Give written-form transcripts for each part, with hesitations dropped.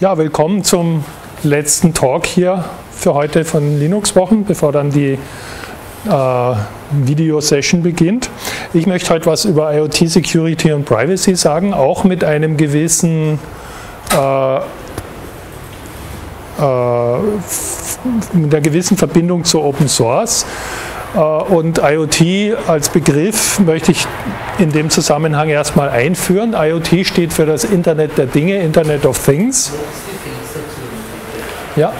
Ja, willkommen zum letzten Talk hier für heute von Linux-Wochen, bevor dann die Video-Session beginnt. Ich möchte heute was über IoT Security und Privacy sagen, auch mit einem gewissen mit einer gewissen Verbindung zu Open Source. Und IoT als Begriff möchte ich in dem Zusammenhang erstmal einführen. IoT steht für das Internet der Dinge, Internet of Things. Ja.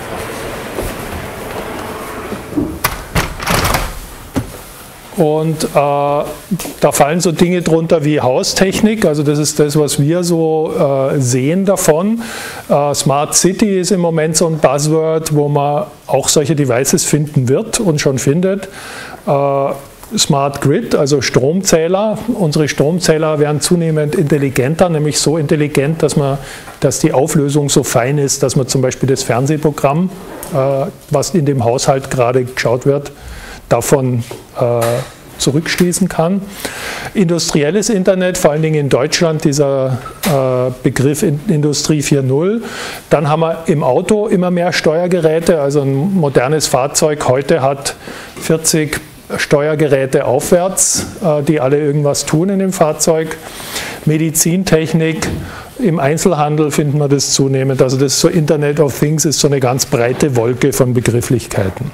Und da fallen so Dinge drunter wie Haustechnik, also das ist das, was wir so sehen davon. Smart City ist im Moment so ein Buzzword, wo man auch solche Devices finden wird und schon findet. Smart Grid, also Stromzähler. Unsere Stromzähler werden zunehmend intelligenter, nämlich so intelligent, dass die Auflösung so fein ist, dass man zum Beispiel das Fernsehprogramm, was in dem Haushalt gerade geschaut wird, davon zurückschließen kann. Industrielles Internet, vor allen Dingen in Deutschland, dieser Begriff Industrie 4.0. Dann haben wir im Auto immer mehr Steuergeräte, also ein modernes Fahrzeug heute hat 40 Steuergeräte aufwärts, die alle irgendwas tun in dem Fahrzeug. Medizintechnik, im Einzelhandel finden wir das zunehmend. Also das so Internet of Things ist so eine ganz breite Wolke von Begrifflichkeiten.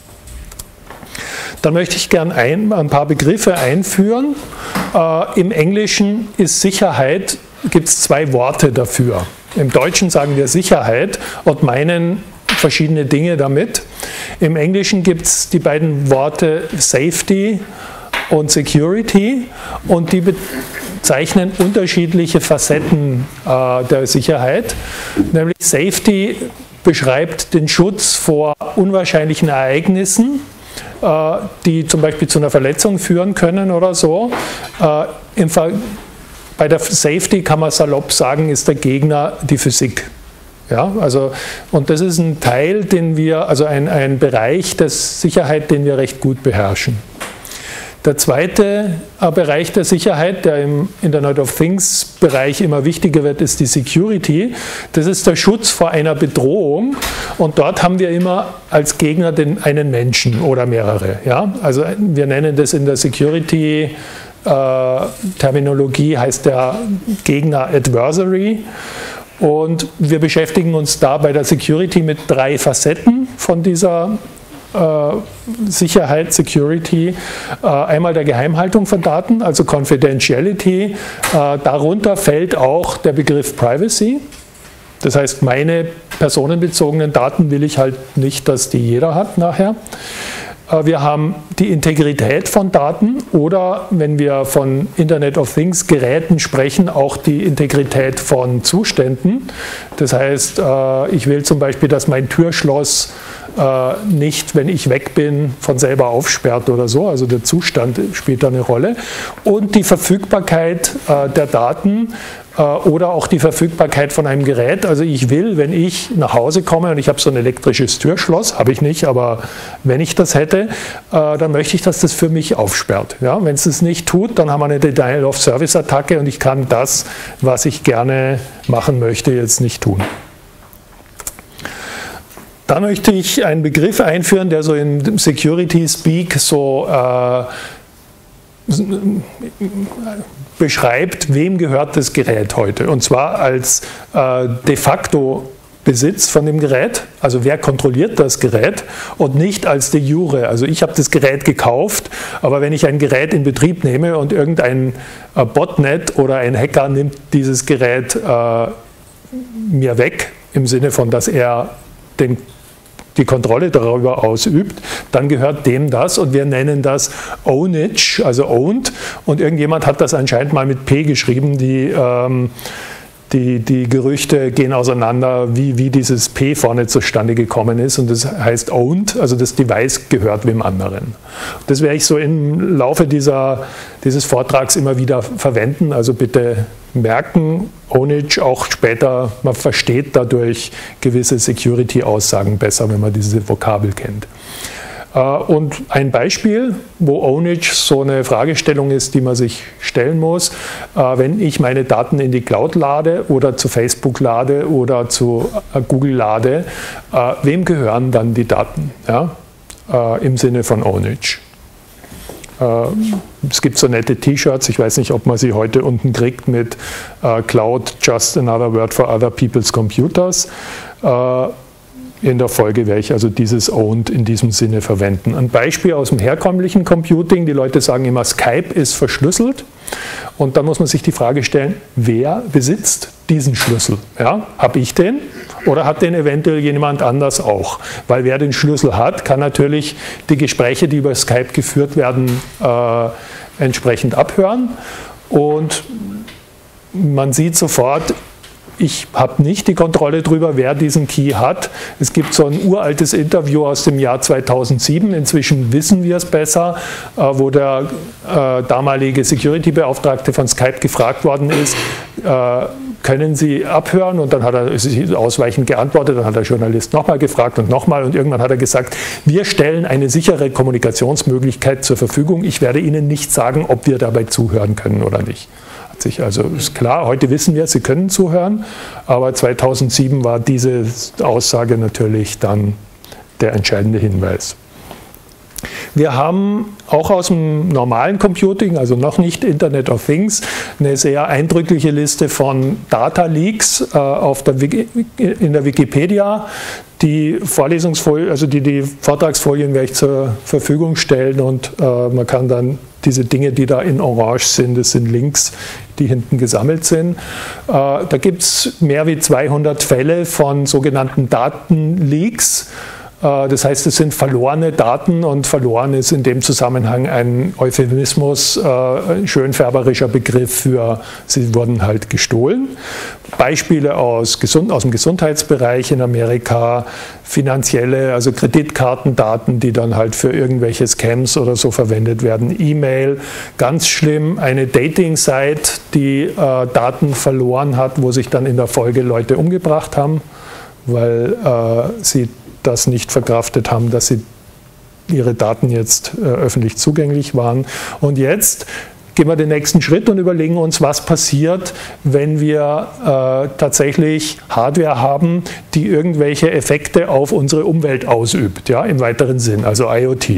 Dann möchte ich gerne ein paar Begriffe einführen. Im Englischen ist Sicherheit, gibt es zwei Worte dafür. Im Deutschen sagen wir Sicherheit und meinen verschiedene Dinge damit. Im Englischen gibt es die beiden Worte Safety und Security und die bezeichnen unterschiedliche Facetten der Sicherheit. Nämlich Safety beschreibt den Schutz vor unwahrscheinlichen Ereignissen, die zum Beispiel zu einer Verletzung führen können oder so. Bei der Safety kann man salopp sagen, ist der Gegner die Physik. Ja, also, und das ist ein Teil, also ein Bereich der Sicherheit, den wir recht gut beherrschen. Der zweite Bereich der Sicherheit, der im Internet of Things Bereich immer wichtiger wird, ist die Security. Das ist der Schutz vor einer Bedrohung und dort haben wir immer als Gegner einen Menschen oder mehrere. Ja? Also wir nennen das in der Security Terminologie, heißt der Gegner Adversary. Und wir beschäftigen uns da bei der Security mit drei Facetten von dieser Sicherheit, Security. Einmal der Geheimhaltung von Daten, also Confidentiality. Darunter fällt auch der Begriff Privacy. Das heißt, meine personenbezogenen Daten will ich halt nicht, dass die jeder hat nachher. Wir haben die Integrität von Daten oder, wenn wir von Internet of Things Geräten sprechen, auch die Integrität von Zuständen. Das heißt, ich will zum Beispiel, dass mein Türschloss nicht, wenn ich weg bin, von selber aufsperrt oder so. Also der Zustand spielt da eine Rolle. Und die Verfügbarkeit der Daten oder auch die Verfügbarkeit von einem Gerät. Also ich will, wenn ich nach Hause komme und ich habe so ein elektrisches Türschloss, habe ich nicht, aber wenn ich das hätte, dann möchte ich, dass das für mich aufsperrt. Ja? Wenn es das nicht tut, dann haben wir eine Denial-of-Service-Attacke und ich kann das, was ich gerne machen möchte, jetzt nicht tun. Dann möchte ich einen Begriff einführen, der so in Security Speak so beschreibt, wem gehört das Gerät heute. Und zwar als de facto Besitz von dem Gerät, also wer kontrolliert das Gerät und nicht als de jure. Also ich habe das Gerät gekauft, aber wenn ich ein Gerät in Betrieb nehme und irgendein Botnet oder ein Hacker nimmt dieses Gerät mir weg, im Sinne von, dass er die Kontrolle darüber ausübt, dann gehört dem das und wir nennen das Ownage, also owned, und irgendjemand hat das anscheinend mal mit P geschrieben, die Gerüchte gehen auseinander, wie dieses P vorne zustande gekommen ist und das heißt owned, also das Device gehört wem anderen. Das werde ich so im Laufe dieses Vortrags immer wieder verwenden, also bitte merken, Ownage auch später, man versteht dadurch gewisse Security-Aussagen besser, wenn man diese Vokabel kennt. Und ein Beispiel, wo Ownage so eine Fragestellung ist, die man sich stellen muss, wenn ich meine Daten in die Cloud lade oder zu Facebook lade oder zu Google lade, wem gehören dann die Daten? Ja? Im Sinne von Ownage. Es gibt so nette T-Shirts, ich weiß nicht, ob man sie heute unten kriegt mit Cloud, just another word for other people's computers. In der Folge werde ich also dieses Owned in diesem Sinne verwenden. Ein Beispiel aus dem herkömmlichen Computing, die Leute sagen immer, Skype ist verschlüsselt. Und dann muss man sich die Frage stellen, wer besitzt diesen Schlüssel? Ja, habe ich den oder hat den eventuell jemand anders auch? Weil wer den Schlüssel hat, kann natürlich die Gespräche, die über Skype geführt werden, entsprechend abhören. Und man sieht sofort, ich habe nicht die Kontrolle darüber, wer diesen Key hat. Es gibt so ein uraltes Interview aus dem Jahr 2007, inzwischen wissen wir es besser, wo der damalige Security-Beauftragte von Skype gefragt worden ist, können Sie abhören? Und dann hat er ausweichend geantwortet, dann hat der Journalist nochmal gefragt und nochmal und irgendwann hat er gesagt, wir stellen eine sichere Kommunikationsmöglichkeit zur Verfügung. Ich werde Ihnen nicht sagen, ob wir dabei zuhören können oder nicht. Also ist klar, heute wissen wir, Sie können zuhören, aber 2007 war diese Aussage natürlich dann der entscheidende Hinweis. Wir haben auch aus dem normalen Computing, also noch nicht Internet of Things, eine sehr eindrückliche Liste von Data Leaks in der Wikipedia. Die Vorlesungsfolien, also die Vortragsfolien werde ich zur Verfügung stellen und man kann dann diese Dinge, die da in Orange sind, das sind Links, die hinten gesammelt sind. Da gibt es mehr wie 200 Fälle von sogenannten Datenleaks. Das heißt, es sind verlorene Daten und verloren ist in dem Zusammenhang ein Euphemismus, ein schönfärberischer Begriff für, sie wurden halt gestohlen. Beispiele aus dem Gesundheitsbereich in Amerika, finanzielle, also Kreditkartendaten, die dann halt für irgendwelche Scams oder so verwendet werden, E-Mail, ganz schlimm, eine Dating-Site, die Daten verloren hat, wo sich dann in der Folge Leute umgebracht haben, weil sie das nicht verkraftet haben, dass ihre Daten jetzt öffentlich zugänglich waren. Und jetzt gehen wir den nächsten Schritt und überlegen uns, was passiert, wenn wir tatsächlich Hardware haben, die irgendwelche Effekte auf unsere Umwelt ausübt, ja, im weiteren Sinn, also IoT.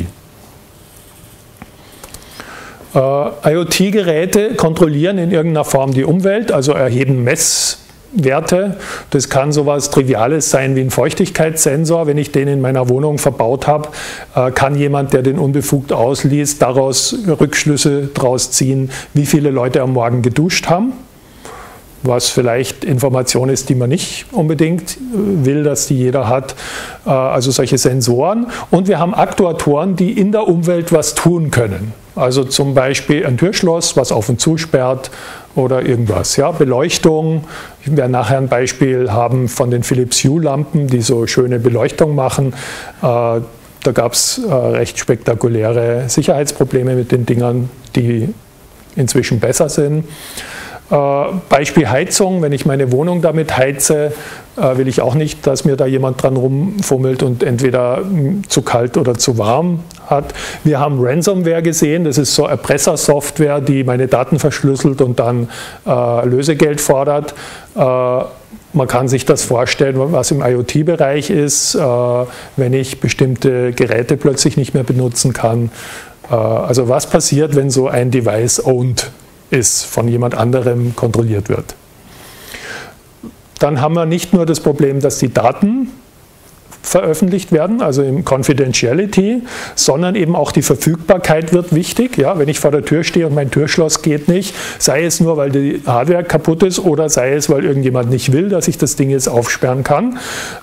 IoT-Geräte kontrollieren in irgendeiner Form die Umwelt, also erheben Messwerte. Das kann sowas Triviales sein wie ein Feuchtigkeitssensor. Wenn ich den in meiner Wohnung verbaut habe, kann jemand, der den unbefugt ausliest, daraus Rückschlüsse draus ziehen, wie viele Leute am Morgen geduscht haben. Was vielleicht Information ist, die man nicht unbedingt will, dass die jeder hat. Also solche Sensoren. Und wir haben Aktuatoren, die in der Umwelt was tun können. Also zum Beispiel ein Türschloss, was auf und zu sperrt oder irgendwas. Ja, Beleuchtung. Ich werde nachher ein Beispiel haben von den Philips Hue-Lampen, die so schöne Beleuchtung machen. Da gab es recht spektakuläre Sicherheitsprobleme mit den Dingern, die inzwischen besser sind. Beispiel Heizung, wenn ich meine Wohnung damit heize, will ich auch nicht, dass mir da jemand dran rumfummelt und entweder zu kalt oder zu warm hat. Wir haben Ransomware gesehen, das ist so Erpressersoftware, die meine Daten verschlüsselt und dann Lösegeld fordert. Man kann sich das vorstellen, was im IoT-Bereich ist, wenn ich bestimmte Geräte plötzlich nicht mehr benutzen kann. Also was passiert, wenn so ein Device owned ist, von jemand anderem kontrolliert wird. Dann haben wir nicht nur das Problem, dass die Daten veröffentlicht werden, also im Confidentiality, sondern eben auch die Verfügbarkeit wird wichtig. Ja, wenn ich vor der Tür stehe und mein Türschloss geht nicht, sei es nur, weil die Hardware kaputt ist oder sei es, weil irgendjemand nicht will, dass ich das Ding jetzt aufsperren kann.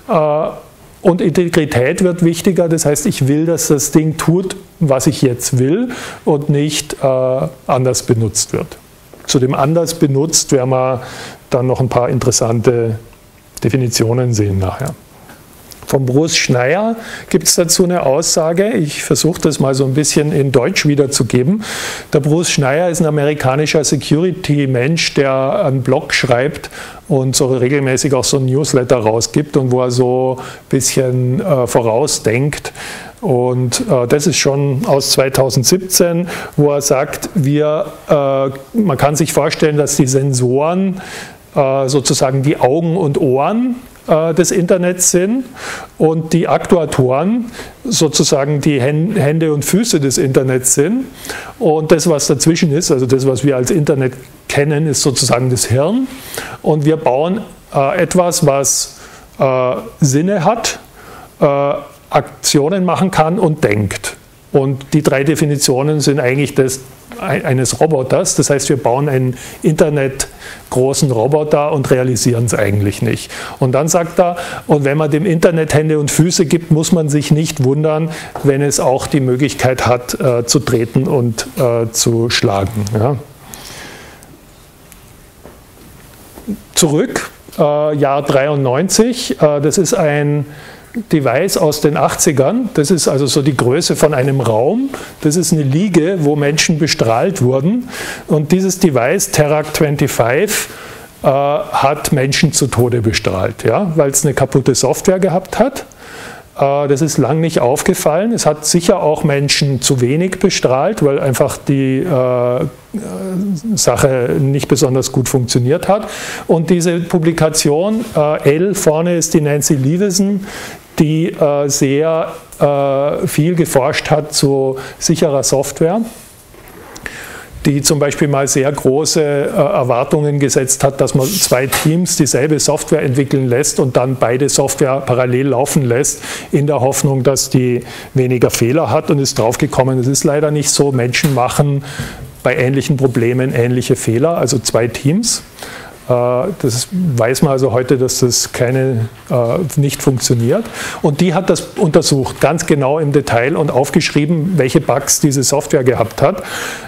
Und Integrität wird wichtiger, das heißt, ich will, dass das Ding tut, was ich jetzt will und nicht anders benutzt wird. Zu dem anders benutzt werden wir dann noch ein paar interessante Definitionen sehen nachher. Von Bruce Schneier gibt es dazu eine Aussage, ich versuche das mal so ein bisschen in Deutsch wiederzugeben. Der Bruce Schneier ist ein amerikanischer Security-Mensch, der einen Blog schreibt und so regelmäßig auch so ein Newsletter rausgibt und wo er so ein bisschen vorausdenkt. Und das ist schon aus 2017, wo er sagt, man kann sich vorstellen, dass die Sensoren sozusagen die Augen und Ohren des Internets sind und die Aktuatoren sozusagen die Hände und Füße des Internets sind. Und das, was dazwischen ist, also das, was wir als Internet kennen, ist sozusagen das Hirn. Und wir bauen etwas, was Sinne hat, Aktionen machen kann und denkt. Und die 3 Definitionen sind eigentlich das eines Roboters. Das heißt, wir bauen einen internetgroßen Roboter und realisieren es eigentlich nicht. Und dann sagt er, und wenn man dem Internet Hände und Füße gibt, muss man sich nicht wundern, wenn es auch die Möglichkeit hat, zu treten und zu schlagen. Ja. Zurück, Jahr 93, das ist ein Device aus den 80ern, das ist also so die Größe von einem Raum, das ist eine Liege, wo Menschen bestrahlt wurden und dieses Device, Terak-25, hat Menschen zu Tode bestrahlt, ja, weil es eine kaputte Software gehabt hat. Das ist lang nicht aufgefallen. Es hat sicher auch Menschen zu wenig bestrahlt, weil einfach die Sache nicht besonders gut funktioniert hat. Und diese Publikation, L vorne ist die Nancy Leveson, die sehr viel geforscht hat zu sicherer Software, die zum Beispiel mal sehr große Erwartungen gesetzt hat, dass man 2 Teams dieselbe Software entwickeln lässt und dann beide Software parallel laufen lässt, in der Hoffnung, dass die weniger Fehler hat, und ist draufgekommen, es ist leider nicht so. Menschen machen bei ähnlichen Problemen ähnliche Fehler, also 2 Teams. Das weiß man also heute, dass das nicht funktioniert. Und die hat das untersucht, ganz genau im Detail, und aufgeschrieben, welche Bugs diese Software gehabt hat.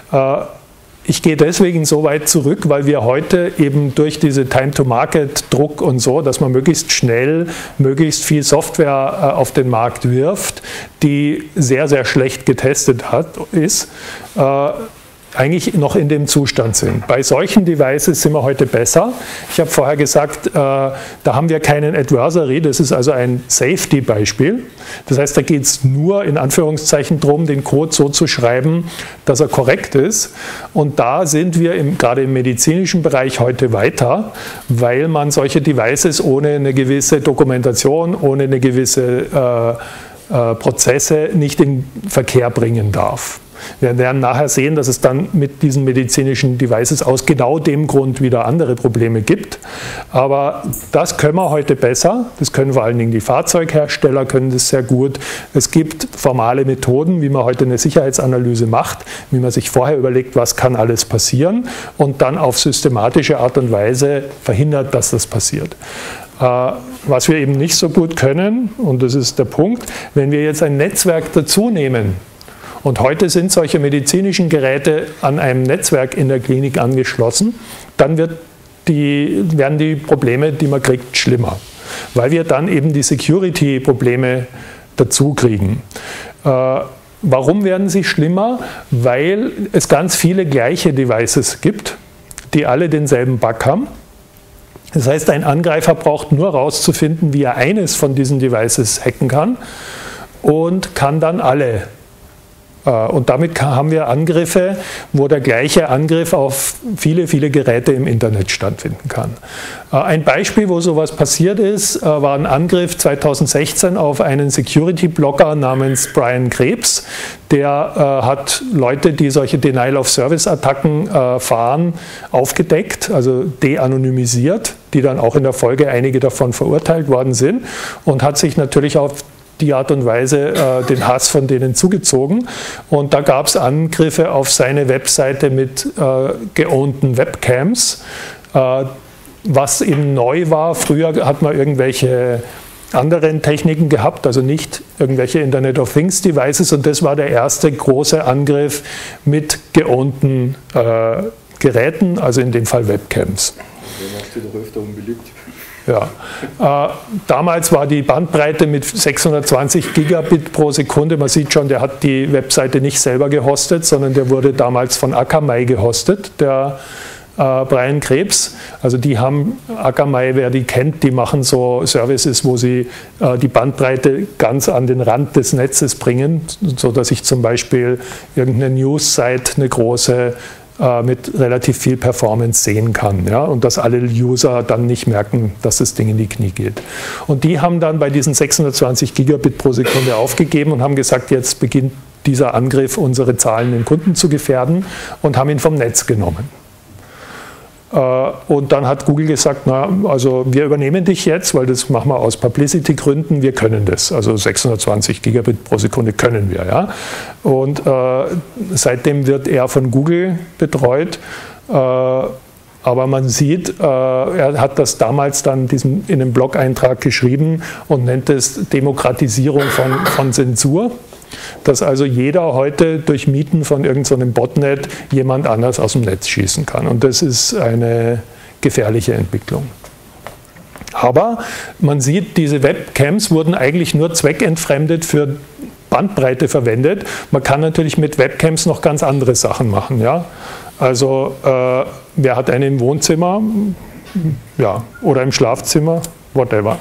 Ich gehe deswegen so weit zurück, weil wir heute eben durch diese Time-to-Market-Druck und so, dass man möglichst schnell, möglichst viel Software auf den Markt wirft, die sehr, sehr schlecht getestet ist, eigentlich noch in dem Zustand sind. Bei solchen Devices sind wir heute besser. Ich habe vorher gesagt, da haben wir keinen Adversary, das ist also ein Safety-Beispiel. Das heißt, da geht es nur in Anführungszeichen darum, den Code so zu schreiben, dass er korrekt ist. Und da sind wir gerade im medizinischen Bereich heute weiter, weil man solche Devices ohne eine gewisse Dokumentation, ohne eine gewisse Prozesse nicht in Verkehr bringen darf. Wir werden nachher sehen, dass es dann mit diesen medizinischen Devices aus genau dem Grund wieder andere Probleme gibt. Aber das können wir heute besser. Das können vor allen Dingen die Fahrzeughersteller, können das sehr gut. Es gibt formale Methoden, wie man heute eine Sicherheitsanalyse macht, wie man sich vorher überlegt, was kann alles passieren, und dann auf systematische Art und Weise verhindert, dass das passiert. Was wir eben nicht so gut können, und das ist der Punkt, wenn wir jetzt ein Netzwerk dazu nehmen, und heute sind solche medizinischen Geräte an einem Netzwerk in der Klinik angeschlossen, dann werden die Probleme, die man kriegt, schlimmer, weil wir dann eben die Security-Probleme dazu kriegen. Warum werden sie schlimmer? Weil es ganz viele gleiche Devices gibt, die alle denselben Bug haben. Das heißt, ein Angreifer braucht nur herauszufinden, wie er eines von diesen Devices hacken kann, und kann dann alle. Und damit haben wir Angriffe, wo der gleiche Angriff auf viele, viele Geräte im Internet stattfinden kann. Ein Beispiel, wo sowas passiert ist, war ein Angriff 2016 auf einen Security-Blogger namens Brian Krebs. Der hat Leute, die solche Denial-of-Service-Attacken fahren, aufgedeckt, also de-anonymisiert, die dann auch in der Folge einige davon verurteilt worden sind, und hat sich natürlich auf die Art und Weise den Hass von denen zugezogen. Und da gab es Angriffe auf seine Webseite mit geownten Webcams, was eben neu war. Früher hat man irgendwelche anderen Techniken gehabt, also nicht irgendwelche Internet of Things Devices, und das war der erste große Angriff mit geownten Geräten, also in dem Fall Webcams. Den hast du doch öfter unbeliebt. Ja, damals war die Bandbreite mit 620 Gigabit pro Sekunde. Man sieht schon, der hat die Webseite nicht selber gehostet, sondern der wurde damals von Akamai gehostet, der Brian Krebs. Also die haben, Akamai, wer die kennt, die machen so Services, wo sie die Bandbreite ganz an den Rand des Netzes bringen, sodass ich zum Beispiel irgendeine News-Site, eine große, mit relativ viel Performance sehen kann, ja, und dass alle User dann nicht merken, dass das Ding in die Knie geht. Und die haben dann bei diesen 620 Gigabit pro Sekunde aufgegeben und haben gesagt, jetzt beginnt dieser Angriff, unsere zahlenden Kunden zu gefährden, und haben ihn vom Netz genommen. Und dann hat Google gesagt, na, also wir übernehmen dich jetzt, weil das machen wir aus Publicity-Gründen, wir können das. Also 620 Gigabit pro Sekunde können wir. Ja? Und seitdem wird er von Google betreut. Aber man sieht, er hat das damals dann in einem Blog-Eintrag geschrieben und nennt es Demokratisierung von Zensur. Dass also jeder heute durch Mieten von irgendeinem Botnet jemand anders aus dem Netz schießen kann. Und das ist eine gefährliche Entwicklung. Aber man sieht, diese Webcams wurden eigentlich nur zweckentfremdet für Bandbreite verwendet. Man kann natürlich mit Webcams noch ganz andere Sachen machen. Ja? Also wer hat eine im Wohnzimmer, ja, oder im Schlafzimmer, whatever.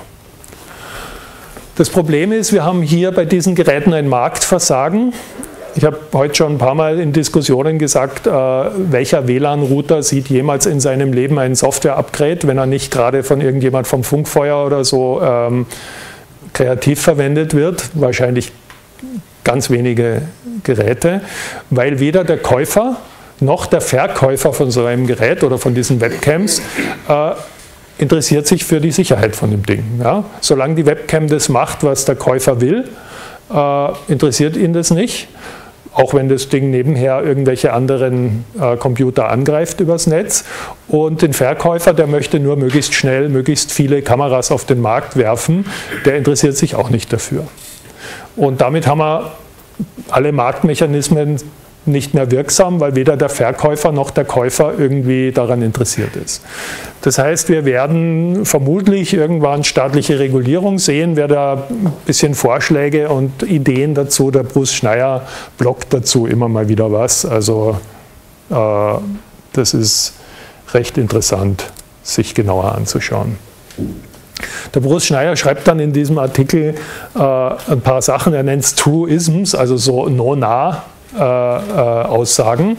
Das Problem ist, wir haben hier bei diesen Geräten ein Marktversagen. Ich habe heute schon ein paar Mal in Diskussionen gesagt, welcher WLAN-Router sieht jemals in seinem Leben einen Software-Upgrade, wenn er nicht gerade von irgendjemand vom Funkfeuer oder so kreativ verwendet wird. Wahrscheinlich ganz wenige Geräte, weil weder der Käufer noch der Verkäufer von so einem Gerät oder von diesen Webcams interessiert sich für die Sicherheit von dem Ding. Ja? Solange die Webcam das macht, was der Käufer will, interessiert ihn das nicht. Auch wenn das Ding nebenher irgendwelche anderen Computer angreift übers Netz. Und den Verkäufer, der möchte nur möglichst schnell, möglichst viele Kameras auf den Markt werfen, der interessiert sich auch nicht dafür. Und damit haben wir alle Marktmechanismen nicht mehr wirksam, weil weder der Verkäufer noch der Käufer irgendwie daran interessiert ist. Das heißt, wir werden vermutlich irgendwann staatliche Regulierung sehen, wer da ein bisschen Vorschläge und Ideen dazu, der Bruce Schneier bloggt dazu immer mal wieder was, also das ist recht interessant, sich genauer anzuschauen. Der Bruce Schneier schreibt dann in diesem Artikel ein paar Sachen, er nennt es Truisms, also so No-Nah-Aussagen.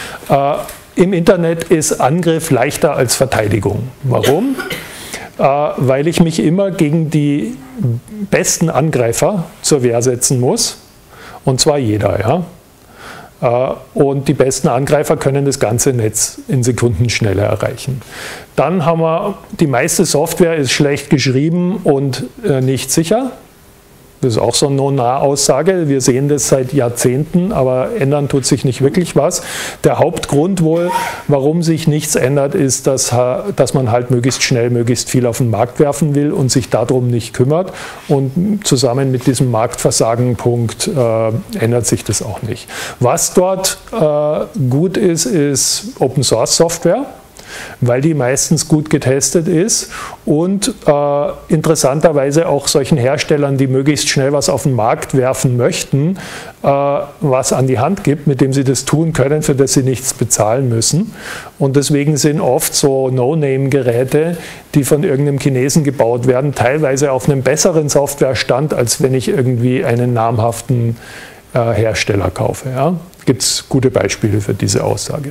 Im Internet ist Angriff leichter als Verteidigung. Warum? Weil ich mich immer gegen die besten Angreifer zur Wehr setzen muss, und zwar jeder. Ja? Und die besten Angreifer können das ganze Netz in Sekunden schneller erreichen. Dann haben wir, die meiste Software ist schlecht geschrieben und nicht sicher. Das ist auch so eine No-Nah-Aussage. Wir sehen das seit Jahrzehnten, aber ändern tut sich nicht wirklich was. Der Hauptgrund wohl, warum sich nichts ändert, ist, dass man halt möglichst schnell, möglichst viel auf den Markt werfen will und sich darum nicht kümmert. Und zusammen mit diesem Marktversagen-Punkt ändert sich das auch nicht. Was dort gut ist, ist Open-Source-Software, weil die meistens gut getestet ist und interessanterweise auch solchen Herstellern, die möglichst schnell was auf den Markt werfen möchten, was an die Hand gibt, mit dem sie das tun können, für das sie nichts bezahlen müssen. Und deswegen sind oft so No-Name-Geräte, die von irgendeinem Chinesen gebaut werden, teilweise auf einem besseren Softwarestand, als wenn ich irgendwie einen namhaften Hersteller kaufe. Ja? Gibt es gute Beispiele für diese Aussage.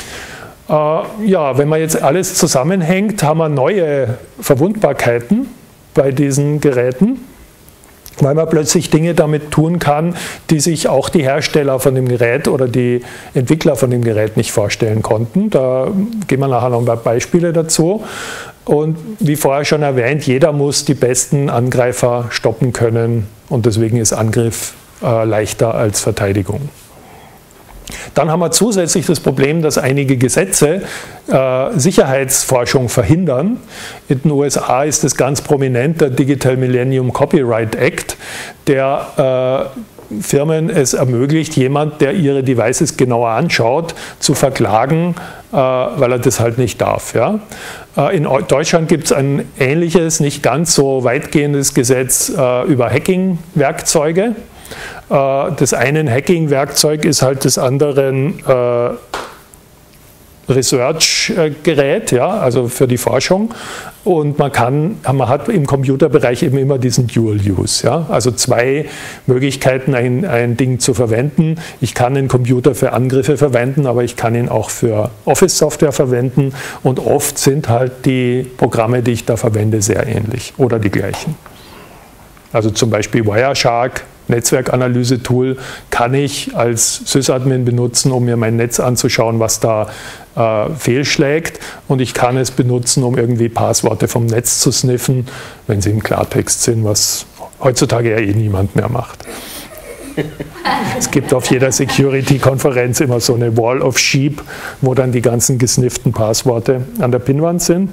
Ja, wenn man jetzt alles zusammenhängt, haben wir neue Verwundbarkeiten bei diesen Geräten, weil man plötzlich Dinge damit tun kann, die sich auch die Hersteller von dem Gerät oder die Entwickler von dem Gerät nicht vorstellen konnten. Da gehen wir nachher noch ein paar Beispiele dazu. Und wie vorher schon erwähnt, jeder muss die besten Angreifer stoppen können und deswegen ist Angriff leichter als Verteidigung. Dann haben wir zusätzlich das Problem, dass einige Gesetze Sicherheitsforschung verhindern. In den USA ist es ganz prominent der Digital Millennium Copyright Act, der Firmen es ermöglicht, jemand, der ihre Devices genauer anschaut, zu verklagen, weil er das halt nicht darf. Ja? In Deutschland gibt es ein ähnliches, nicht ganz so weitgehendes Gesetz über Hacking-Werkzeuge. Das eine Hacking-Werkzeug ist halt des anderen Research-Gerät, ja, also für die Forschung. Und man hat im Computerbereich eben immer diesen Dual-Use. Ja? Also zwei Möglichkeiten, ein Ding zu verwenden. Ich kann den Computer für Angriffe verwenden, aber ich kann ihn auch für Office-Software verwenden. Und oft sind halt die Programme, die ich da verwende, sehr ähnlich oder die gleichen. Also zum Beispiel Wireshark, Netzwerkanalyse-Tool, kann ich als Sysadmin benutzen, um mir mein Netz anzuschauen, was da fehlschlägt. Und ich kann es benutzen, um irgendwie Passworte vom Netz zu sniffen, wenn sie im Klartext sind, was heutzutage ja eh niemand mehr macht. Es gibt auf jeder Security-Konferenz immer so eine Wall of Sheep, wo dann die ganzen gesnifften Passworte an der Pinnwand sind,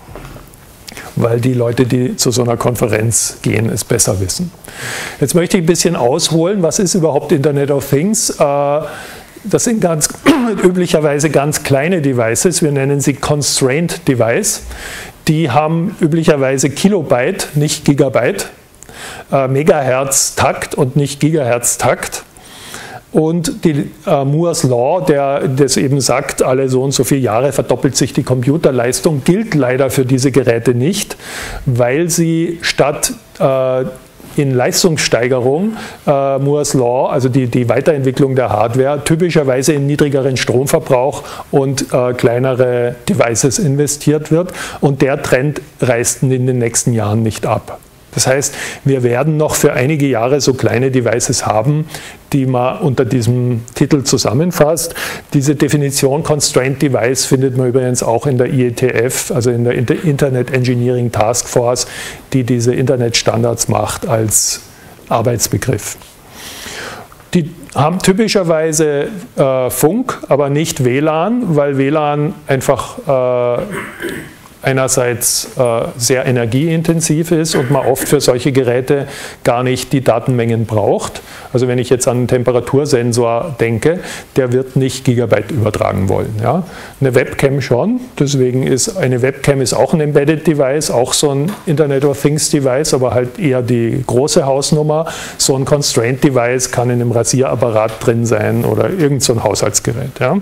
weil die Leute, die zu so einer Konferenz gehen, es besser wissen. Jetzt möchte ich ein bisschen ausholen, was ist überhaupt Internet of Things? Das sind üblicherweise ganz kleine Devices, wir nennen sie Constrained Device. Die haben üblicherweise Kilobyte, nicht Gigabyte, Megahertz-Takt und nicht Gigahertz-Takt. Und die Moore's Law, der das eben sagt, alle so und so viele Jahre verdoppelt sich die Computerleistung, gilt leider für diese Geräte nicht, weil sie statt in Leistungssteigerung, Moore's Law, also die Weiterentwicklung der Hardware, typischerweise in niedrigeren Stromverbrauch und kleinere Devices investiert wird. Und der Trend reißt in den nächsten Jahren nicht ab. Das heißt, wir werden noch für einige Jahre so kleine Devices haben, die man unter diesem Titel zusammenfasst. Diese Definition Constrained Device findet man übrigens auch in der IETF, also in der Internet Engineering Task Force, die diese Internetstandards macht als Arbeitsbegriff. Die haben typischerweise Funk, aber nicht WLAN, weil WLAN einfach einerseits sehr energieintensiv ist und man oft für solche Geräte gar nicht die Datenmengen braucht. Also wenn ich jetzt an einen Temperatursensor denke, der wird nicht Gigabyte übertragen wollen. Ja? Eine Webcam schon, deswegen ist eine Webcam ist auch ein Embedded Device, auch so ein Internet of Things Device, aber halt eher die große Hausnummer. So ein Constraint Device kann in einem Rasierapparat drin sein oder irgend so ein Haushaltsgerät. Ja?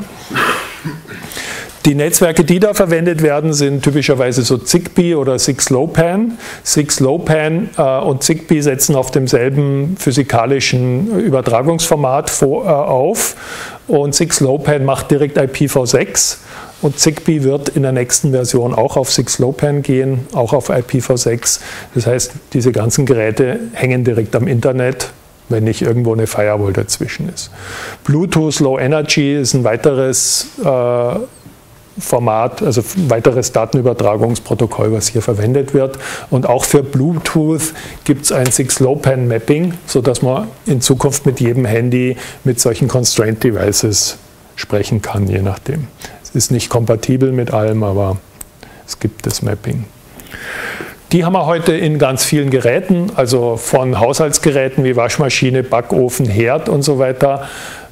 Die Netzwerke, die da verwendet werden, sind typischerweise so Zigbee oder 6LoWPAN. 6LoWPAN und Zigbee setzen auf demselben physikalischen Übertragungsformat auf und 6LoWPAN macht direkt IPv6 und Zigbee wird in der nächsten Version auch auf 6LoWPAN gehen, auch auf IPv6. Das heißt, diese ganzen Geräte hängen direkt am Internet, wenn nicht irgendwo eine Firewall dazwischen ist. Bluetooth Low Energy ist ein weiteres Format, also weiteres Datenübertragungsprotokoll, was hier verwendet wird. Und auch für Bluetooth gibt es ein 6LoWPAN-Mapping, sodass man in Zukunft mit jedem Handy mit solchen Constraint Devices sprechen kann, je nachdem. Es ist nicht kompatibel mit allem, aber es gibt das Mapping. Die haben wir heute in ganz vielen Geräten, also von Haushaltsgeräten wie Waschmaschine, Backofen, Herd und so weiter,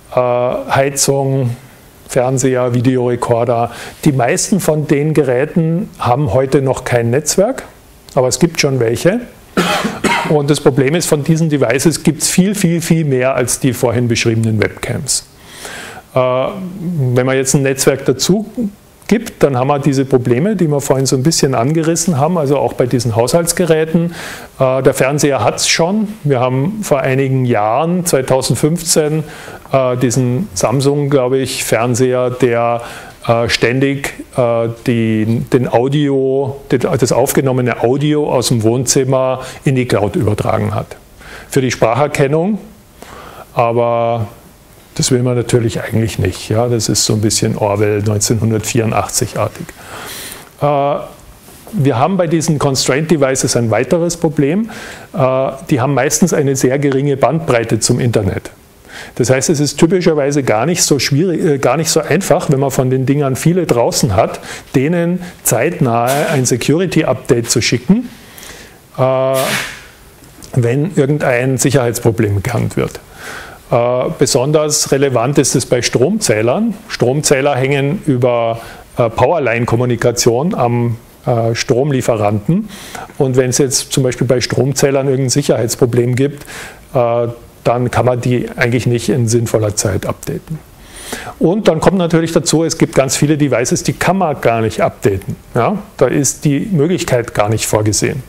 Heizung, Fernseher, Videorekorder. Die meisten von den Geräten haben heute noch kein Netzwerk, aber es gibt schon welche. Und das Problem ist, von diesen Devices gibt es viel, viel, viel mehr als die vorhin beschriebenen Webcams. Wenn man jetzt ein Netzwerk dazu gibt, dann haben wir diese Probleme, die wir vorhin so ein bisschen angerissen haben, also auch bei diesen Haushaltsgeräten. Der Fernseher hat es schon. Wir haben vor einigen Jahren, 2015, diesen Samsung, glaube ich, Fernseher, der ständig das aufgenommene Audio aus dem Wohnzimmer in die Cloud übertragen hat. Für die Spracherkennung, aber das will man natürlich eigentlich nicht. Ja? Das ist so ein bisschen Orwell 1984-artig. Wir haben bei diesen Constraint Devices ein weiteres Problem. Die haben meistens eine sehr geringe Bandbreite zum Internet. Das heißt, es ist typischerweise gar nicht so schwierig, gar nicht so einfach, wenn man von den Dingern viele draußen hat, denen zeitnahe ein Security-Update zu schicken, wenn irgendein Sicherheitsproblem bekannt wird. Besonders relevant ist es bei Stromzählern. Stromzähler hängen über Powerline-Kommunikation am Stromlieferanten. Und wenn es jetzt zum Beispiel bei Stromzählern irgendein Sicherheitsproblem gibt, dann kann man die eigentlich nicht in sinnvoller Zeit updaten. Und dann kommt natürlich dazu, es gibt ganz viele Devices, die kann man gar nicht updaten. Ja? Da ist die Möglichkeit gar nicht vorgesehen.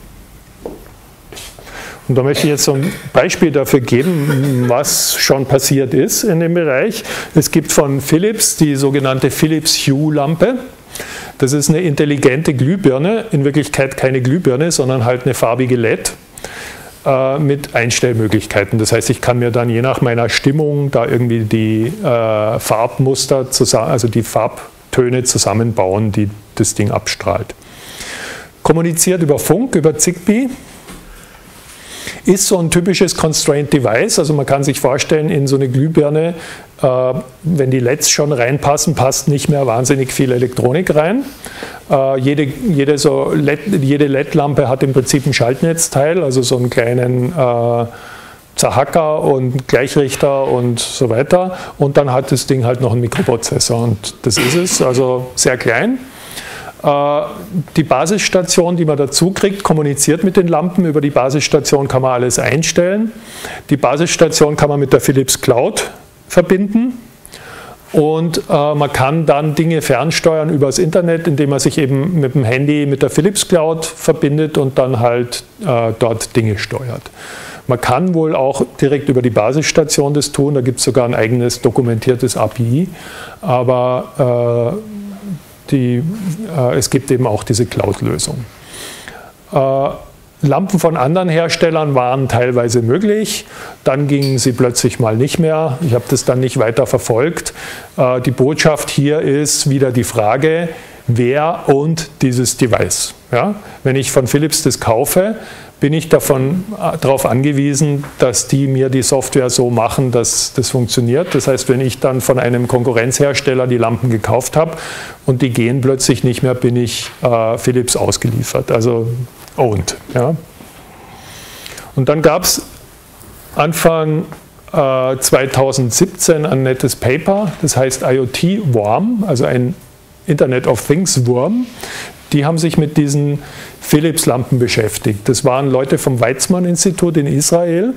Und da möchte ich jetzt so ein Beispiel dafür geben, was schon passiert ist in dem Bereich. Es gibt von Philips die sogenannte Philips Hue-Lampe. Das ist eine intelligente Glühbirne, in Wirklichkeit keine Glühbirne, sondern halt eine farbige LED mit Einstellmöglichkeiten. Das heißt, ich kann mir dann je nach meiner Stimmung da irgendwie die Farbmuster, also die Farbtöne zusammenbauen, die das Ding abstrahlt. Kommuniziert über Funk, über Zigbee. Ist so ein typisches Constraint Device, also man kann sich vorstellen, in so eine Glühbirne, wenn die LEDs schon reinpassen, passt nicht mehr wahnsinnig viel Elektronik rein. Jede LED-Lampe hat im Prinzip ein Schaltnetzteil, also so einen kleinen Zahacker und Gleichrichter und so weiter. Und dann hat das Ding halt noch einen Mikroprozessor und das ist es, also sehr klein. Die Basisstation, die man dazu kriegt, kommuniziert mit den Lampen. Über die Basisstation kann man alles einstellen. Die Basisstation kann man mit der Philips Cloud verbinden. Und man kann dann Dinge fernsteuern übers Internet, indem man sich eben mit dem Handy mit der Philips Cloud verbindet und dann halt dort Dinge steuert. Man kann wohl auch direkt über die Basisstation das tun. Da gibt es sogar ein eigenes dokumentiertes API. Aber es gibt eben auch diese Cloud-Lösung. Lampen von anderen Herstellern waren teilweise möglich, dann gingen sie plötzlich mal nicht mehr. Ich habe das dann nicht weiter verfolgt. Die Botschaft hier ist wieder die Frage, wer ownt dieses Device? Ja? Wenn ich von Philips das kaufe, bin ich darauf angewiesen, dass die mir die Software so machen, dass das funktioniert. Das heißt, wenn ich dann von einem Konkurrenzhersteller die Lampen gekauft habe und die gehen plötzlich nicht mehr, bin ich Philips ausgeliefert, also owned. Ja. Und dann gab es Anfang 2017 ein nettes Paper, das heißt IoT Worm, also ein Internet of Things Wurm. Die haben sich mit diesen Philips-Lampen beschäftigt. Das waren Leute vom Weizmann-Institut in Israel.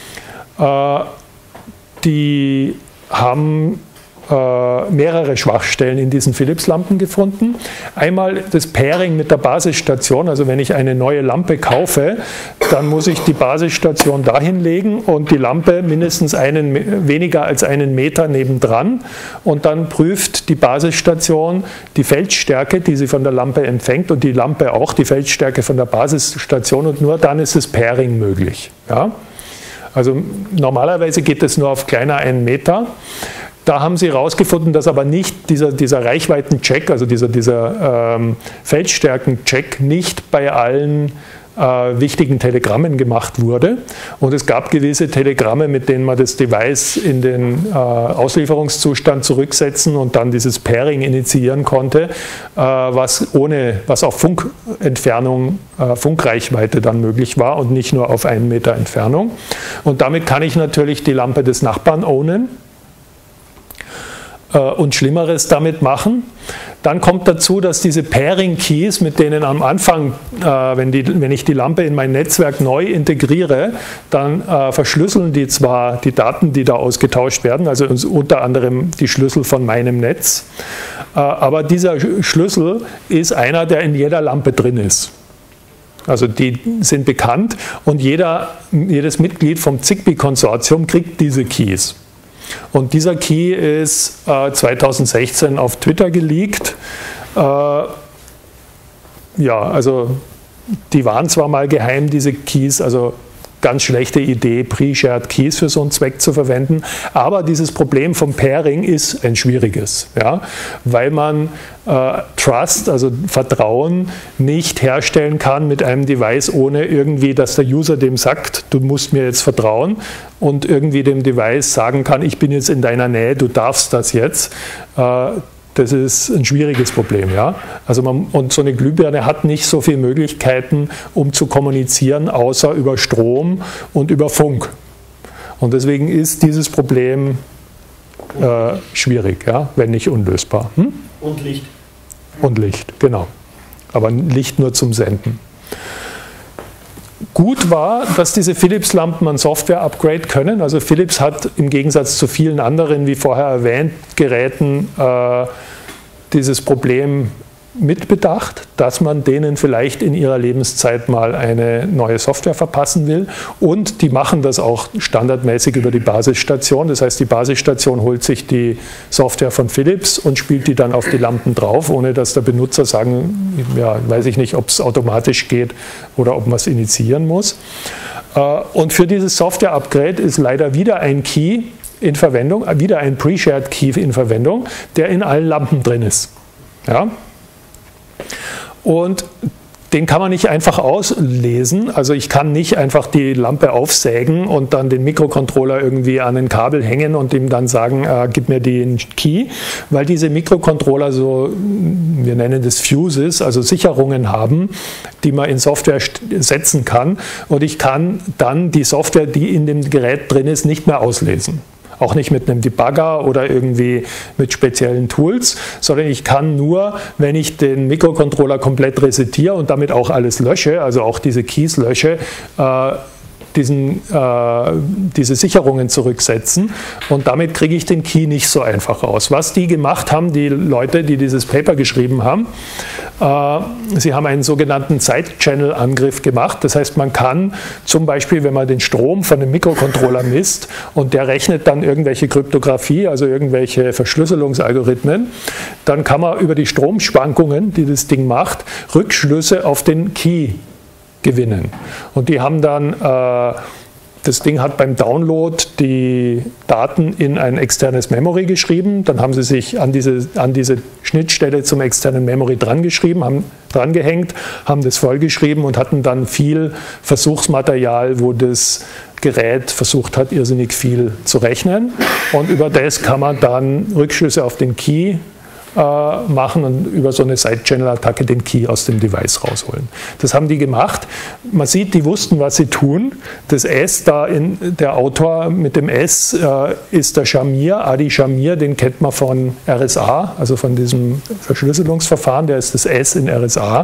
Die haben mehrere Schwachstellen in diesen Philips-Lampen gefunden. Einmal das Pairing mit der Basisstation, also wenn ich eine neue Lampe kaufe, dann muss ich die Basisstation dahin legen und die Lampe mindestens weniger als einen Meter nebendran und dann prüft die Basisstation die Feldstärke, die sie von der Lampe empfängt und die Lampe auch die Feldstärke von der Basisstation und nur dann ist das Pairing möglich. Ja? Also normalerweise geht es nur auf kleiner 1 Meter. Da haben sie herausgefunden, dass aber nicht dieser Reichweitencheck, also dieser Feldstärkencheck nicht bei allen wichtigen Telegrammen gemacht wurde. Und es gab gewisse Telegramme, mit denen man das Device in den Auslieferungszustand zurücksetzen und dann dieses Pairing initiieren konnte, was auf Funkentfernung, Funkreichweite dann möglich war und nicht nur auf 1 Meter Entfernung. Und damit kann ich natürlich die Lampe des Nachbarn ownen und Schlimmeres damit machen. Dann kommt dazu, dass diese Pairing-Keys, mit denen am Anfang, wenn ich die Lampe in mein Netzwerk neu integriere, dann verschlüsseln die zwar die Daten, die da ausgetauscht werden, also unter anderem die Schlüssel von meinem Netz, aber dieser Schlüssel ist einer, der in jeder Lampe drin ist. Also die sind bekannt und jedes Mitglied vom Zigbee-Konsortium kriegt diese Keys. Und dieser Key ist 2016 auf Twitter geleakt. Ja, also die waren zwar mal geheim, diese Keys, also ganz schlechte Idee, Pre-Shared Keys für so einen Zweck zu verwenden. Aber dieses Problem vom Pairing ist ein schwieriges, ja? Weil man Trust, also Vertrauen, nicht herstellen kann mit einem Device, ohne irgendwie, dass der User dem sagt, du musst mir jetzt vertrauen und irgendwie dem Device sagen kann, ich bin jetzt in deiner Nähe, du darfst das jetzt. Das ist ein schwieriges Problem, ja. Also und so eine Glühbirne hat nicht so viele Möglichkeiten, um zu kommunizieren, außer über Strom und über Funk. Und deswegen ist dieses Problem schwierig, ja, wenn nicht unlösbar. Und Licht. Und Licht, genau. Aber Licht nur zum Senden. gut war, dass diese Philips-Lampen ein Software-Upgrade können. Also Philips hat im Gegensatz zu vielen anderen, wie vorher erwähnt, Geräten dieses Problem mitbedacht, dass man denen vielleicht in ihrer Lebenszeit mal eine neue Software verpassen will. Und die machen das auch standardmäßig über die Basisstation. Das heißt, die Basisstation holt sich die Software von Philips und spielt die dann auf die Lampen drauf, ohne dass der Benutzer sagen, ja, weiß ich nicht, ob es automatisch geht oder ob man es initiieren muss. Und für dieses Software-Upgrade ist leider wieder ein Key in Verwendung, wieder ein Pre-Shared Key in Verwendung, der in allen Lampen drin ist. Ja? Und den kann man nicht einfach auslesen. Also ich kann nicht einfach die Lampe aufsägen und dann den Mikrocontroller irgendwie an ein Kabel hängen und ihm dann sagen, gib mir den Key, weil diese Mikrocontroller so, wir nennen das Fuses, also Sicherungen haben, die man in Software setzen kann. Und ich kann dann die Software, die in dem Gerät drin ist, nicht mehr auslesen. Auch nicht mit einem Debugger oder irgendwie mit speziellen Tools, sondern ich kann nur, wenn ich den Mikrocontroller komplett resetiere und damit auch alles lösche, also auch diese Keys lösche, diese Sicherungen zurücksetzen und damit kriege ich den Key nicht so einfach raus. Was die gemacht haben, die Leute, die dieses Paper geschrieben haben, sie haben einen sogenannten Side-Channel-Angriff gemacht. Das heißt, man kann zum Beispiel, wenn man den Strom von einem Mikrocontroller misst und der rechnet dann irgendwelche Kryptographie, also irgendwelche Verschlüsselungsalgorithmen, dann kann man über die Stromschwankungen, die das Ding macht, Rückschlüsse auf den Key gewinnen. Und die haben dann, das Ding hat beim Download die Daten in ein externes Memory geschrieben, dann haben sie sich an diese Schnittstelle zum externen Memory drangehängt, haben das vollgeschrieben und hatten dann viel Versuchsmaterial, wo das Gerät versucht hat, irrsinnig viel zu rechnen. Und über das kann man dann Rückschlüsse auf den Key machen und über so eine Side-Channel-Attacke den Key aus dem Device rausholen. Das haben die gemacht. Man sieht, die wussten, was sie tun. Das S da, der Autor mit dem S ist der Shamir, Adi Shamir, den kennt man von RSA, also von diesem Verschlüsselungsverfahren, der ist das S in RSA.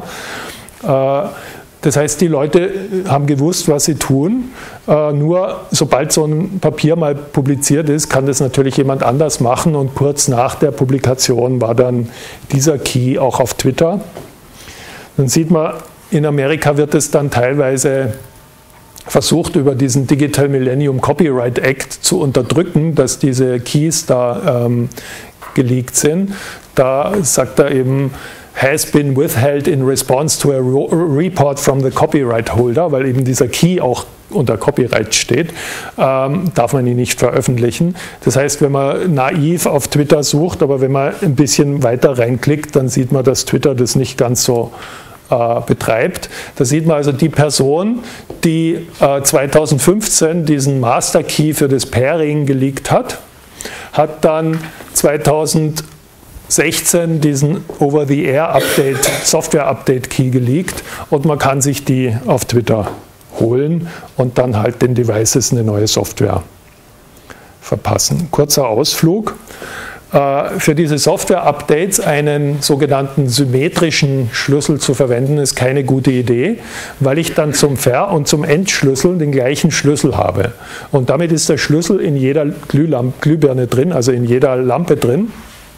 Das heißt, die Leute haben gewusst, was sie tun, nur sobald so ein Papier mal publiziert ist, kann das natürlich jemand anders machen und kurz nach der Publikation war dann dieser Key auch auf Twitter. Dann sieht man, in Amerika wird es dann teilweise versucht, über diesen Digital Millennium Copyright Act zu unterdrücken, dass diese Keys da geleakt sind. Da sagt er eben, has been withheld in response to a report from the copyright holder, weil eben dieser Key auch unter Copyright steht, darf man ihn nicht veröffentlichen. Das heißt, wenn man naiv auf Twitter sucht, aber wenn man ein bisschen weiter reinklickt, dann sieht man, dass Twitter das nicht ganz so betreibt. Da sieht man also die Person, die 2015 diesen Master Key für das Pairing geleakt hat, hat dann 2016 diesen Over-the-Air-Update, Software-Update-Key geleakt und man kann sich die auf Twitter holen und dann halt den Devices eine neue Software verpassen. Kurzer Ausflug. Für diese Software-Updates einen sogenannten symmetrischen Schlüssel zu verwenden, ist keine gute Idee, weil ich dann zum Ver- und zum Endschlüssel den gleichen Schlüssel habe. Und damit ist der Schlüssel in jeder Glühbirne drin, also in jeder Lampe drin.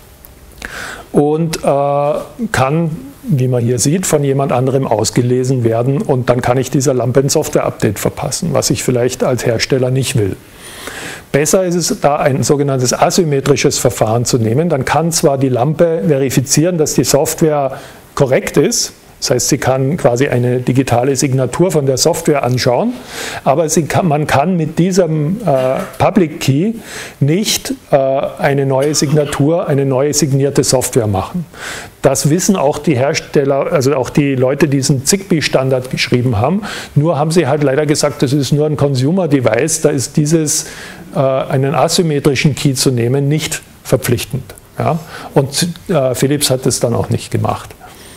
Und kann, wie man hier sieht, von jemand anderem ausgelesen werden und dann kann ich dieser Lampe ein Software-Update verpassen, was ich vielleicht als Hersteller nicht will. Besser ist es, da ein sogenanntes asymmetrisches Verfahren zu nehmen. Dann kann zwar die Lampe verifizieren, dass die Software korrekt ist, das heißt, sie kann quasi eine digitale Signatur von der Software anschauen, aber man kann mit diesem Public Key nicht eine neue Signatur, eine neue signierte Software machen. Das wissen auch die Hersteller, also auch die Leute, die diesen Zigbee-Standard geschrieben haben. Nur haben sie halt leider gesagt, das ist nur ein Consumer-Device, da ist dieses, einen asymmetrischen Key zu nehmen, nicht verpflichtend. Ja? Und Philips hat das dann auch nicht gemacht.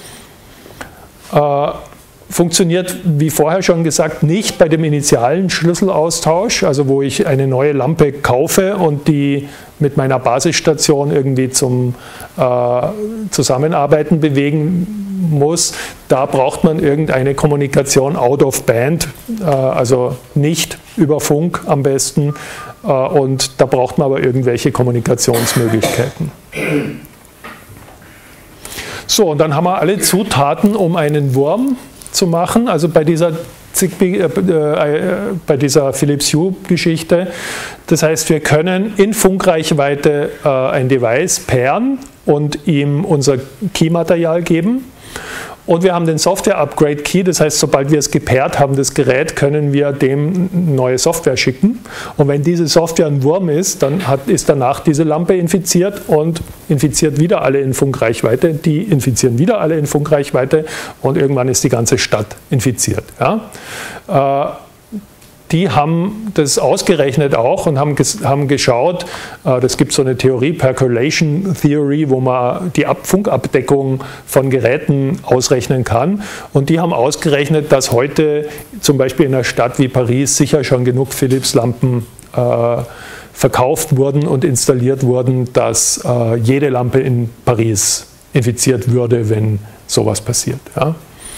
Funktioniert, wie vorher schon gesagt, nicht bei dem initialen Schlüsselaustausch, also wo ich eine neue Lampe kaufe und die mit meiner Basisstation irgendwie zum Zusammenarbeiten bewegen muss, da braucht man irgendeine Kommunikation out of band, also nicht über Funk am besten, und da braucht man aber irgendwelche Kommunikationsmöglichkeiten. So, und dann haben wir alle Zutaten, um einen Wurm zu machen. Also bei dieser Philips Hue-Geschichte. Das heißt, wir können in Funkreichweite ein Device pairen und ihm unser Key-Material geben. Und wir haben den Software-Upgrade-Key, das heißt, sobald wir es gepaart haben, das Gerät, können wir dem neue Software schicken. Und wenn diese Software ein Wurm ist, dann ist danach diese Lampe infiziert und infiziert wieder alle in Funkreichweite. Die infizieren wieder alle in Funkreichweite und irgendwann ist die ganze Stadt infiziert. Ja? Die haben das ausgerechnet auch und haben geschaut, das gibt so eine Theorie, Percolation Theory, wo man die Funkabdeckung von Geräten ausrechnen kann. Und die haben ausgerechnet, dass heute zum Beispiel in einer Stadt wie Paris sicher schon genug Philips-Lampen verkauft wurden und installiert wurden, dass jede Lampe in Paris infiziert würde, wenn sowas passiert. Ja?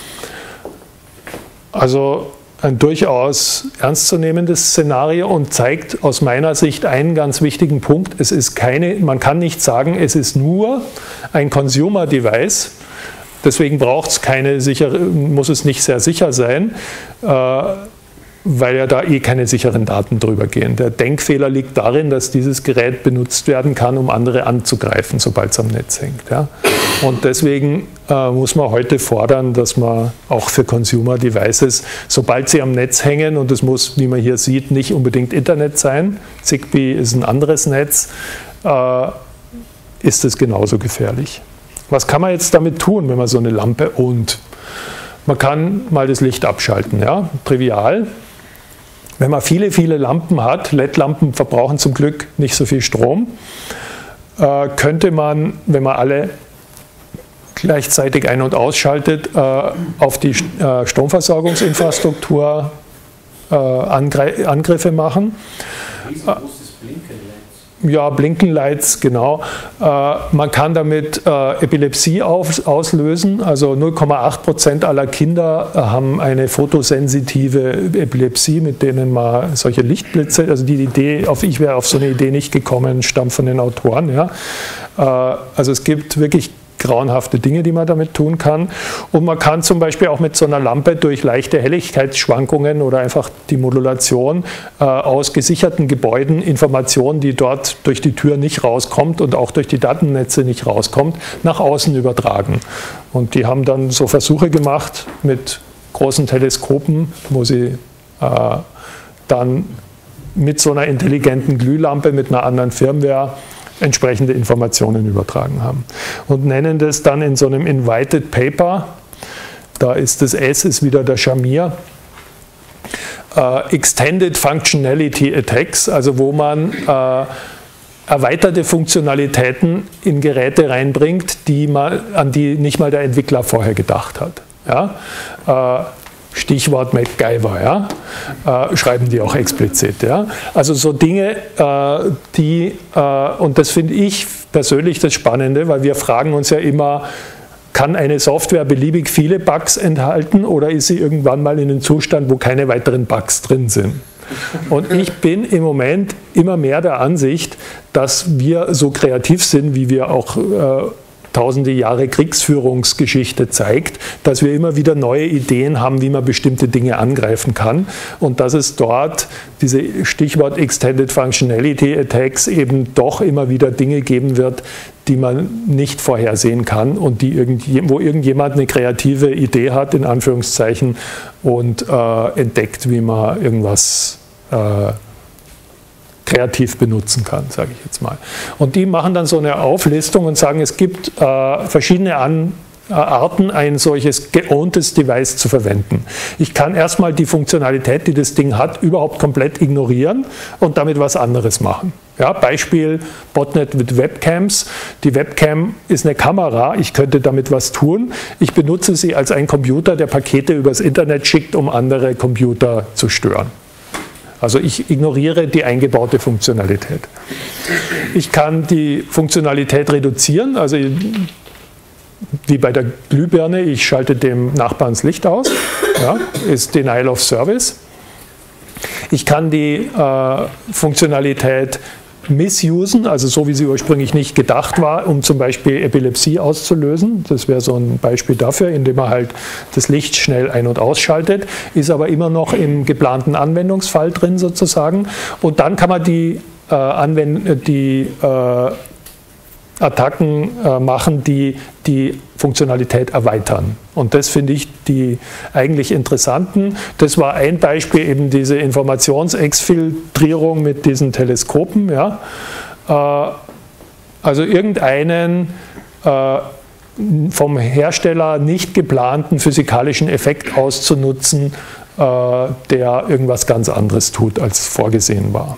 Also ein durchaus ernstzunehmendes Szenario und zeigt aus meiner Sicht einen ganz wichtigen Punkt. Man kann nicht sagen, es ist nur ein Consumer-Device, deswegen muss es nicht sehr sicher sein, weil ja da keine sicheren Daten drüber gehen. Der Denkfehler liegt darin, dass dieses Gerät benutzt werden kann, um andere anzugreifen, sobald es am Netz hängt. Ja? Und deswegen muss man heute fordern, dass man auch für Consumer Devices, sobald sie am Netz hängen, und es muss, wie man hier sieht, nicht unbedingt Internet sein, Zigbee ist ein anderes Netz, ist es genauso gefährlich. Was kann man jetzt damit tun, wenn man so eine Lampe ownt? Man kann mal das Licht abschalten, ja? Trivial. Wenn man viele, viele Lampen hat, LED-Lampen verbrauchen zum Glück nicht so viel Strom, könnte man, wenn man alle gleichzeitig ein- und ausschaltet, auf die Stromversorgungsinfrastruktur Angriffe machen. Ja, Blinkenlights, genau. Man kann damit Epilepsie auslösen. Also 0,8% aller Kinder haben eine fotosensitive Epilepsie, mit denen man solche Lichtblitze, also die Idee, ich wäre auf so eine Idee nicht gekommen, stammt von den Autoren. Ja. Also es gibt wirklich grauenhafte Dinge, die man damit tun kann. Und man kann zum Beispiel auch mit so einer Lampe durch leichte Helligkeitsschwankungen oder einfach die Modulation aus gesicherten Gebäuden Informationen, die dort durch die Tür nicht rauskommt und auch durch die Datennetze nicht rauskommt, nach außen übertragen. Und die haben dann so Versuche gemacht mit großen Teleskopen, wo sie dann mit so einer intelligenten Glühlampe, mit einer anderen Firmware, entsprechende Informationen übertragen haben. Und nennen das dann in so einem Invited Paper, da ist das S ist wieder der Scharnier, Extended Functionality Attacks, also wo man erweiterte Funktionalitäten in Geräte reinbringt, an die nicht mal der Entwickler vorher gedacht hat. Ja? Stichwort MacGyver, ja? Schreiben die auch explizit. Ja? Also so Dinge, und das finde ich persönlich das Spannende, weil wir fragen uns ja immer, kann eine Software beliebig viele Bugs enthalten oder ist sie irgendwann mal in einem Zustand, wo keine weiteren Bugs drin sind? Und ich bin im Moment immer mehr der Ansicht, dass wir so kreativ sind, wie wir auch tausende Jahre Kriegsführungsgeschichte zeigt, dass wir immer wieder neue Ideen haben, wie man bestimmte Dinge angreifen kann und dass es dort diese Stichwort Extended Functionality Attacks eben doch immer wieder Dinge geben wird, die man nicht vorhersehen kann und wo irgendjemand eine kreative Idee hat, in Anführungszeichen, und entdeckt, wie man irgendwas kreativ benutzen kann, sage ich jetzt mal. Und die machen dann so eine Auflistung und sagen, es gibt verschiedene Arten, ein solches geowntes Device zu verwenden. Ich kann erstmal die Funktionalität, die das Ding hat, überhaupt komplett ignorieren und damit was anderes machen. Ja, Beispiel Botnet mit Webcams. Die Webcam ist eine Kamera, ich könnte damit was tun. Ich benutze sie als ein Computer, der Pakete übers Internet schickt, um andere Computer zu stören. Also ich ignoriere die eingebaute Funktionalität. Ich kann die Funktionalität reduzieren, also wie bei der Glühbirne, ich schalte dem Nachbarn das Licht aus, ja, ist Denial of Service. Ich kann die Funktionalität missusen, also so wie sie ursprünglich nicht gedacht war, um zum Beispiel Epilepsie auszulösen. Das wäre so ein Beispiel dafür, indem man halt das Licht schnell ein- und ausschaltet, ist aber immer noch im geplanten Anwendungsfall drin sozusagen. Und dann kann man die Attacken machen, die die Funktionalität erweitern. Und das finde ich die eigentlich interessanten. Das war ein Beispiel, eben diese Informationsexfiltrierung mit diesen Teleskopen. Ja. Also irgendeinen vom Hersteller nicht geplanten physikalischen Effekt auszunutzen, der irgendwas ganz anderes tut, als vorgesehen war.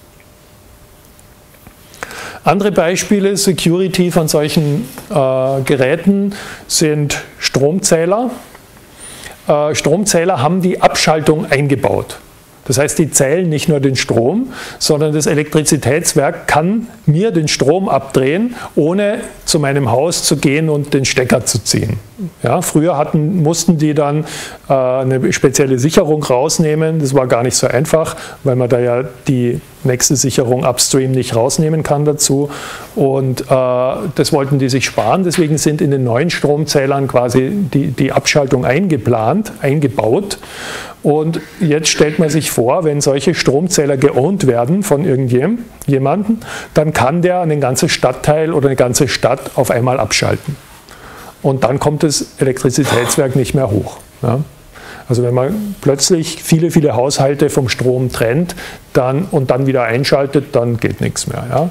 Andere Beispiele, Security von solchen Geräten, sind Stromzähler. Stromzähler haben die Abschaltung eingebaut. Das heißt, die zählen nicht nur den Strom, sondern das Elektrizitätswerk kann mir den Strom abdrehen, ohne zu meinem Haus zu gehen und den Stecker zu ziehen. Ja, früher mussten die dann eine spezielle Sicherung rausnehmen. Das war gar nicht so einfach, weil man da ja die nächste Sicherung upstream nicht rausnehmen kann dazu. Und das wollten die sich sparen. Deswegen sind in den neuen Stromzählern quasi die Abschaltung eingebaut. Und jetzt stellt man sich vor, wenn solche Stromzähler geowned werden von irgendjemandem, dann kann der einen ganzen Stadtteil oder eine ganze Stadt auf einmal abschalten. Und dann kommt das Elektrizitätswerk nicht mehr hoch. Ja? Also wenn man plötzlich viele, viele Haushalte vom Strom trennt und dann wieder einschaltet, dann geht nichts mehr. Ja?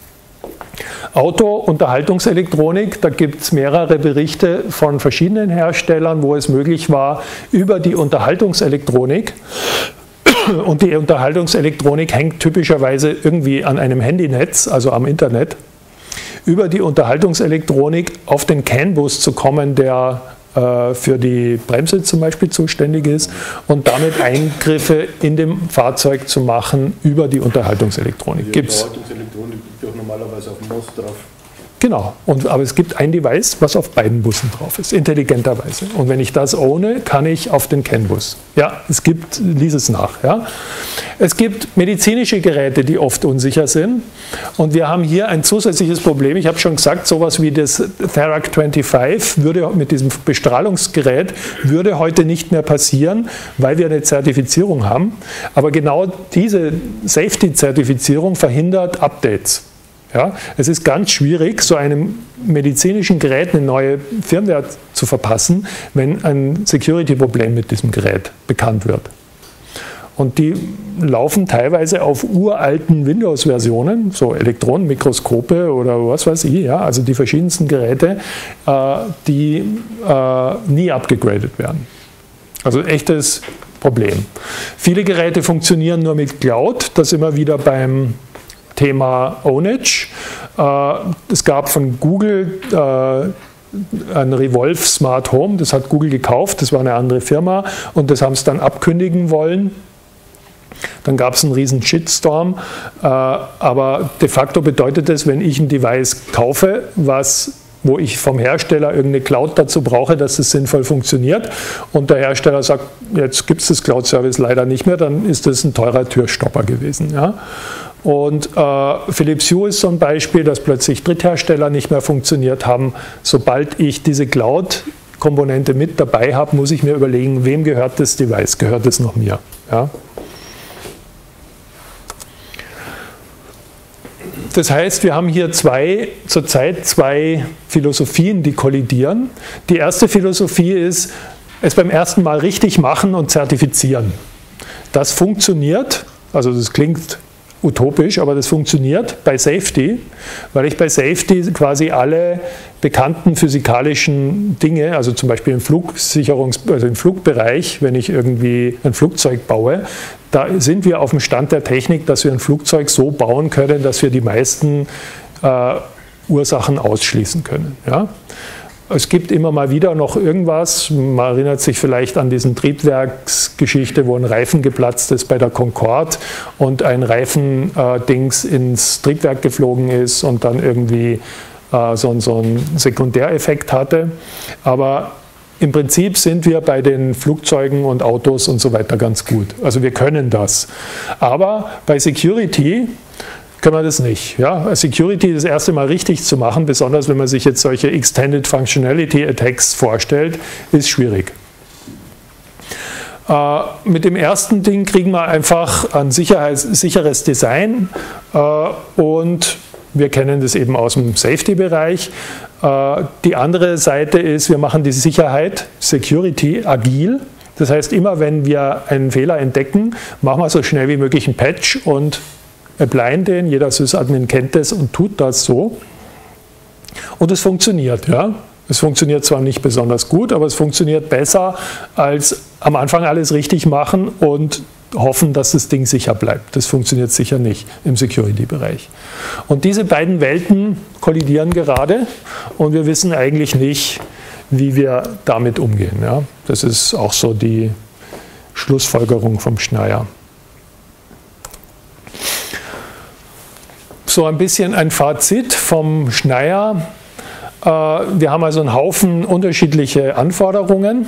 Unterhaltungselektronik, da gibt es mehrere Berichte von verschiedenen Herstellern, wo es möglich war, über die Unterhaltungselektronik, und die Unterhaltungselektronik hängt typischerweise irgendwie an einem Handynetz, also am Internet, über die Unterhaltungselektronik auf den CAN-Bus zu kommen, der für die Bremse zum Beispiel zuständig ist, und damit Eingriffe in dem Fahrzeug zu machen über die Unterhaltungselektronik. Die Unterhaltungselektronik liegt auch normalerweise auf dem MOS drauf. Genau, aber es gibt ein Device, was auf beiden Bussen drauf ist, intelligenterweise. Und wenn ich das ohne, kann ich auf den CAN-Bus. Ja, lies es nach. Ja. Es gibt medizinische Geräte, die oft unsicher sind. Und wir haben hier ein zusätzliches Problem. Ich habe schon gesagt, sowas wie das Therac 25 würde mit diesem Bestrahlungsgerät würde heute nicht mehr passieren, weil wir eine Zertifizierung haben. Aber genau diese Safety-Zertifizierung verhindert Updates. Ja, es ist ganz schwierig, so einem medizinischen Gerät eine neue Firmware zu verpassen, wenn ein Security-Problem mit diesem Gerät bekannt wird. Und die laufen teilweise auf uralten Windows-Versionen, so Elektronenmikroskope oder was weiß ich, ja, also die verschiedensten Geräte, die nie abgegradet werden. Also echtes Problem. Viele Geräte funktionieren nur mit Cloud, das immer wieder beim Thema Ownage. Es gab von Google ein Revolve Smart Home, das hat Google gekauft, das war eine andere Firma, und das haben sie dann abkündigen wollen. Dann gab es einen riesen Shitstorm, aber de facto bedeutet es, wenn ich ein Device kaufe, wo ich vom Hersteller irgendeine Cloud dazu brauche, dass es sinnvoll funktioniert, und der Hersteller sagt, jetzt gibt es das Cloud-Service leider nicht mehr, dann ist das ein teurer Türstopper gewesen. Ja? Und Philips Hue ist so ein Beispiel, dass plötzlich Dritthersteller nicht mehr funktioniert haben. Sobald ich diese Cloud-Komponente mit dabei habe, muss ich mir überlegen, wem gehört das Device? Gehört es noch mir? Ja? Das heißt, wir haben hier zurzeit zwei Philosophien, die kollidieren. Die erste Philosophie ist, es beim ersten Mal richtig machen und zertifizieren. Das funktioniert, also das klingt utopisch, aber das funktioniert bei Safety, weil ich bei Safety quasi alle bekannten physikalischen Dinge, also zum Beispiel im Flugbereich, wenn ich irgendwie ein Flugzeug baue, da sind wir auf dem Stand der Technik, dass wir ein Flugzeug so bauen können, dass wir die meisten Ursachen ausschließen können. Ja? Es gibt immer mal wieder noch irgendwas, man erinnert sich vielleicht an diesen Triebwerksgeschichte, wo ein Reifen geplatzt ist bei der Concorde und ein Reifendings ins Triebwerk geflogen ist und dann irgendwie so einen Sekundäreffekt hatte. Aber im Prinzip sind wir bei den Flugzeugen und Autos und so weiter ganz gut. Also wir können das. Aber bei Security können wir das nicht. Ja? Security das erste Mal richtig zu machen, besonders wenn man sich jetzt solche Extended Functionality Attacks vorstellt, ist schwierig. Mit dem ersten Ding kriegen wir einfach ein sicheres Design und wir kennen das eben aus dem Safety-Bereich. Die andere Seite ist, wir machen die Sicherheit, Security, agil. Das heißt, immer wenn wir einen Fehler entdecken, machen wir so schnell wie möglich einen Patch und applyen den. Jeder Sysadmin kennt das und tut das so. Und es funktioniert, ja. Es funktioniert zwar nicht besonders gut, aber es funktioniert besser als am Anfang alles richtig machen und hoffen, dass das Ding sicher bleibt. Das funktioniert sicher nicht im Security-Bereich. Und diese beiden Welten kollidieren gerade und wir wissen eigentlich nicht, wie wir damit umgehen. Ja? Das ist auch so die Schlussfolgerung vom Schneier. So ein bisschen ein Fazit vom Schneier. Wir haben also einen Haufen unterschiedliche Anforderungen.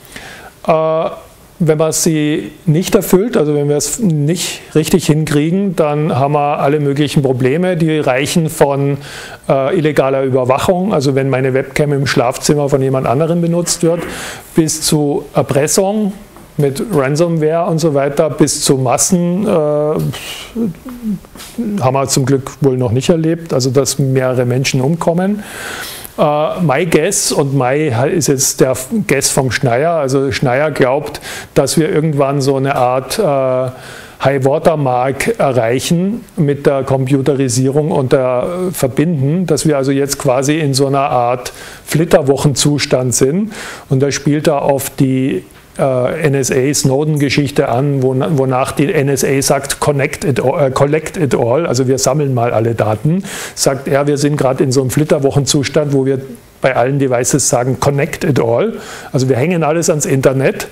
Wenn man sie nicht erfüllt, also wenn wir es nicht richtig hinkriegen, dann haben wir alle möglichen Probleme, die reichen von illegaler Überwachung, also wenn meine Webcam im Schlafzimmer von jemand anderem benutzt wird, bis zu Erpressung mit Ransomware und so weiter, bis zu Massen, haben wir zum Glück wohl noch nicht erlebt, also dass mehrere Menschen umkommen. My Guess, und My ist jetzt der Guess vom Schneier, also Schneier glaubt, dass wir irgendwann so eine Art High-Water-Mark erreichen mit der Computerisierung und der Verbinden, dass wir also jetzt quasi in so einer Art Flitterwochenzustand sind und da spielt er auf die NSA-Snowden-Geschichte an, wonach die NSA sagt, collect it all, also wir sammeln mal alle Daten, sagt er, wir sind gerade in so einem Flitterwochenzustand, wo wir bei allen Devices sagen, connect it all, also wir hängen alles ans Internet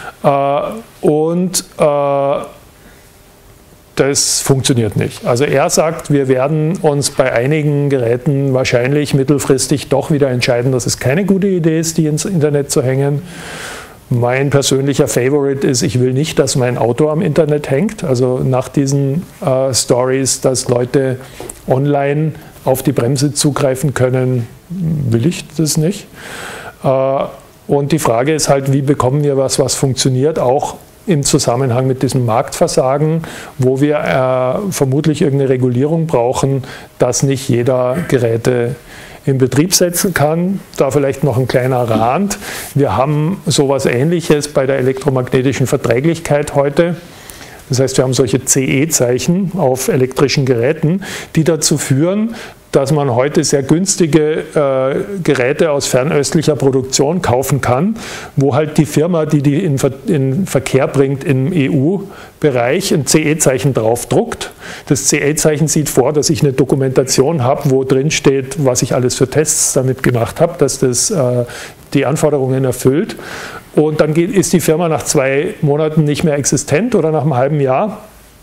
und das funktioniert nicht. Also er sagt, wir werden uns bei einigen Geräten wahrscheinlich mittelfristig doch wieder entscheiden, dass es keine gute Idee ist, die ins Internet zu hängen. Mein persönlicher Favorite ist, ich will nicht, dass mein Auto am Internet hängt. Also nach diesen Stories, dass Leute online auf die Bremse zugreifen können, will ich das nicht. Und die Frage ist halt, wie bekommen wir was funktioniert, auch im Zusammenhang mit diesem Marktversagen, wo wir vermutlich irgendeine Regulierung brauchen, dass nicht jeder Geräte in Betrieb setzen kann. Da vielleicht noch ein kleiner Rand. Wir haben sowas Ähnliches bei der elektromagnetischen Verträglichkeit heute. Das heißt, wir haben solche CE-Zeichen auf elektrischen Geräten, die dazu führen, dass man heute sehr günstige Geräte aus fernöstlicher Produktion kaufen kann, wo halt die Firma, die in Verkehr bringt im EU-Bereich, ein CE-Zeichen draufdruckt. Das CE-Zeichen sieht vor, dass ich eine Dokumentation habe, wo drin steht, was ich alles für Tests damit gemacht habe, dass das die Anforderungen erfüllt. Und dann ist die Firma nach 2 Monaten nicht mehr existent oder nach einem halben Jahr.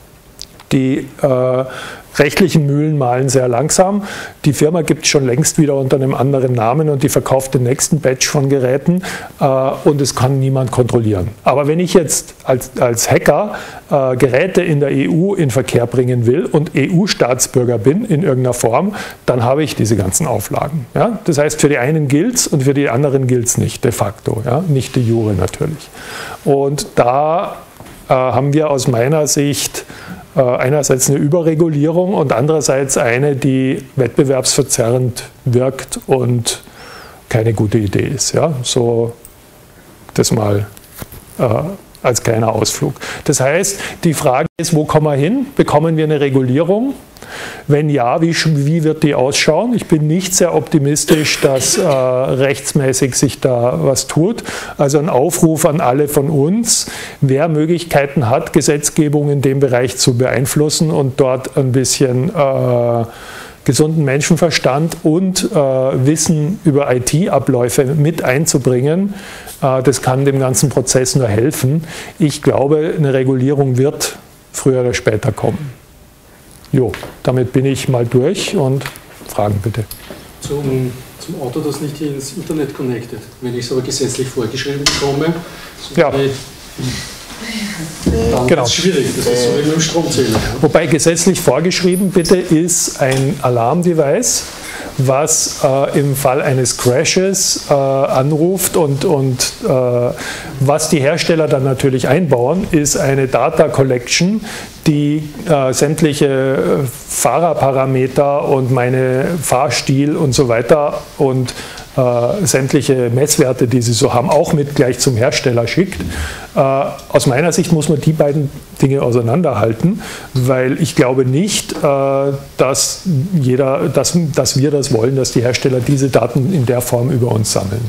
Die rechtlichen Mühlen mahlen sehr langsam. Die Firma gibt es schon längst wieder unter einem anderen Namen und die verkauft den nächsten Batch von Geräten und es kann niemand kontrollieren. Aber wenn ich jetzt als Hacker Geräte in der EU in Verkehr bringen will und EU-Staatsbürger bin in irgendeiner Form, dann habe ich diese ganzen Auflagen. Ja? Das heißt, für die einen gilt es und für die anderen gilt es nicht, de facto, ja? Nicht de jure natürlich. Und da haben wir aus meiner Sicht einerseits eine Überregulierung und andererseits eine, die wettbewerbsverzerrend wirkt und keine gute Idee ist. Ja? So das mal als kleiner Ausflug. Das heißt, die Frage ist, wo kommen wir hin? Bekommen wir eine Regulierung? Wenn ja, wie wird die ausschauen? Ich bin nicht sehr optimistisch, dass rechtsmäßig sich da was tut. Also ein Aufruf an alle von uns, wer Möglichkeiten hat, Gesetzgebung in dem Bereich zu beeinflussen und dort ein bisschen gesunden Menschenverstand und Wissen über IT-Abläufe mit einzubringen, das kann dem ganzen Prozess nur helfen. Ich glaube, eine Regulierung wird früher oder später kommen. Jo, damit bin ich mal durch und Fragen bitte. zum Auto, das nicht ins Internet connected. Wenn ich es aber gesetzlich vorgeschrieben bekomme, so ja. Dann genau. ist es schwierig, das ist so wie mit dem Stromzähler. Ja. Wobei gesetzlich vorgeschrieben bitte ist ein Alarmdevice, was im Fall eines Crashes anruft und was die Hersteller dann natürlich einbauen, ist eine Data Collection, die sämtliche Fahrerparameter und meine Fahrstil und so weiter und sämtliche Messwerte, die sie so haben, auch mit gleich zum Hersteller schickt. Aus meiner Sicht muss man die beiden Dinge auseinanderhalten, weil ich glaube nicht, dass wir das wollen, dass die Hersteller diese Daten in der Form über uns sammeln.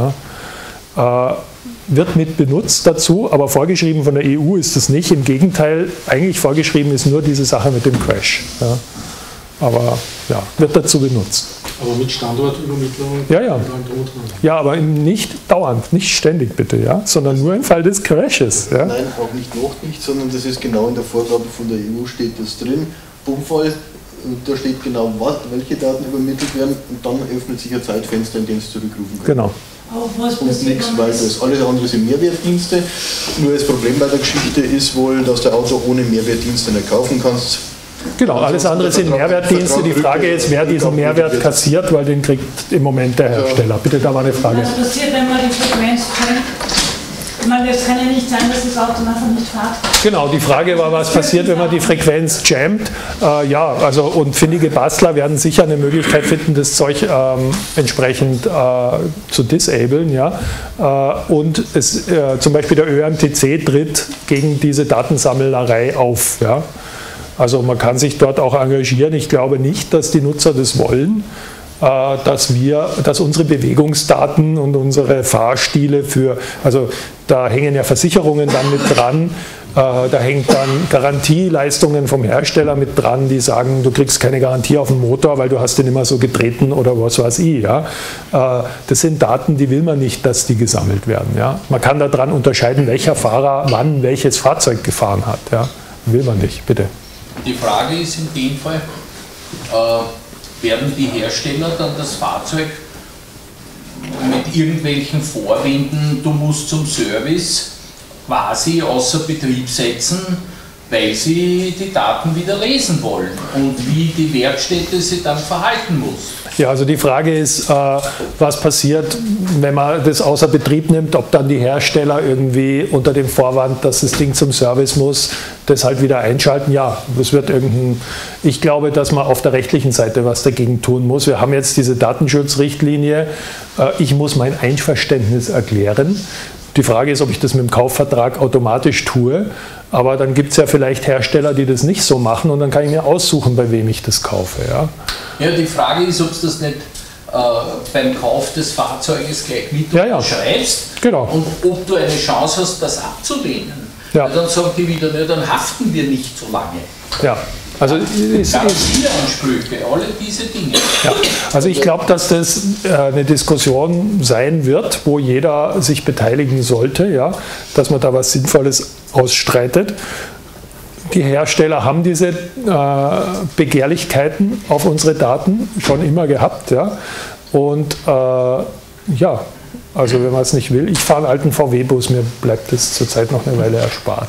Ja. Wird mit benutzt dazu, aber vorgeschrieben von der EU ist es nicht. Im Gegenteil, eigentlich vorgeschrieben ist nur diese Sache mit dem Crash. Ja. Aber ja, wird dazu benutzt. Aber mit Standortübermittlung? Ja. Ja, aber nicht dauernd, nicht ständig bitte, ja, sondern nur im Fall des Crashes. Ja. Nein, auch nicht noch nicht, sondern das ist genau in der Vorgabe von der EU steht das drin. Unfall, da steht genau, welche Daten übermittelt werden und dann öffnet sich ein Zeitfenster, in dem es zurückrufen kann. Genau. Und nichts weiteres. Alles andere sind Mehrwertdienste. Nur das Problem bei der Geschichte ist wohl, dass du Auto ohne Mehrwertdienste nicht kaufen kannst. Genau, alles andere sind Mehrwertdienste. Die Frage ist, wer diesen Mehrwert kassiert, weil den kriegt im Moment der Hersteller. Bitte, da war eine Frage. Was passiert, wenn man die Frequenz kennt? Ich meine, es kann ja nicht sein, dass das Auto einfach nicht fährt. Genau, die Frage war, was passiert, wenn man die Frequenz jammt. Ja, also und findige Bastler werden sicher eine Möglichkeit finden, das Zeug entsprechend zu disablen. Ja? Und zum Beispiel der ÖMTC tritt gegen diese Datensammelerei auf. Ja? Also man kann sich dort auch engagieren. Ich glaube nicht, dass die Nutzer das wollen, dass unsere Bewegungsdaten und unsere Fahrstile also da hängen ja Versicherungen dann mit dran, da hängt dann Garantieleistungen vom Hersteller mit dran, die sagen, du kriegst keine Garantie auf den Motor, weil du hast den immer so getreten oder was weiß ich. Ja? Das sind Daten, die will man nicht, dass die gesammelt werden. Ja? Man kann daran unterscheiden, welcher Fahrer wann welches Fahrzeug gefahren hat. Ja? Will man nicht, bitte. Die Frage ist in dem Fall, werden die Hersteller dann das Fahrzeug mit irgendwelchen Vorwänden, du musst zum Service, quasi außer Betrieb setzen, weil sie die Daten wieder lesen wollen und wie die Werkstätte sich dann verhalten muss? Ja, also die Frage ist, was passiert, wenn man das außer Betrieb nimmt, ob dann die Hersteller irgendwie unter dem Vorwand, dass das Ding zum Service muss, das halt wieder einschalten. Ja, das wird ich glaube, dass man auf der rechtlichen Seite was dagegen tun muss. Wir haben jetzt diese Datenschutzrichtlinie. Ich muss mein Einverständnis erklären. Die Frage ist, ob ich das mit dem Kaufvertrag automatisch tue, aber dann gibt es ja vielleicht Hersteller, die das nicht so machen und dann kann ich mir aussuchen, bei wem ich das kaufe. Ja, ja, die Frage ist, ob du das nicht beim Kauf des Fahrzeuges gleich mit unterschreibst genau. Und ob du eine Chance hast, das abzulehnen. Ja. Dann sagen die wieder, ne, dann haften wir nicht so lange. Ja. Also Garantieansprüche, alle diese Dinge. Ja, also ich glaube, dass das eine Diskussion sein wird, wo jeder sich beteiligen sollte, ja, dass man da was Sinnvolles ausstreitet. Die Hersteller haben diese Begehrlichkeiten auf unsere Daten schon immer gehabt. Ja, und ja, also wenn man es nicht will, ich fahre einen alten VW-Bus, mir bleibt das zurzeit noch eine Weile erspart.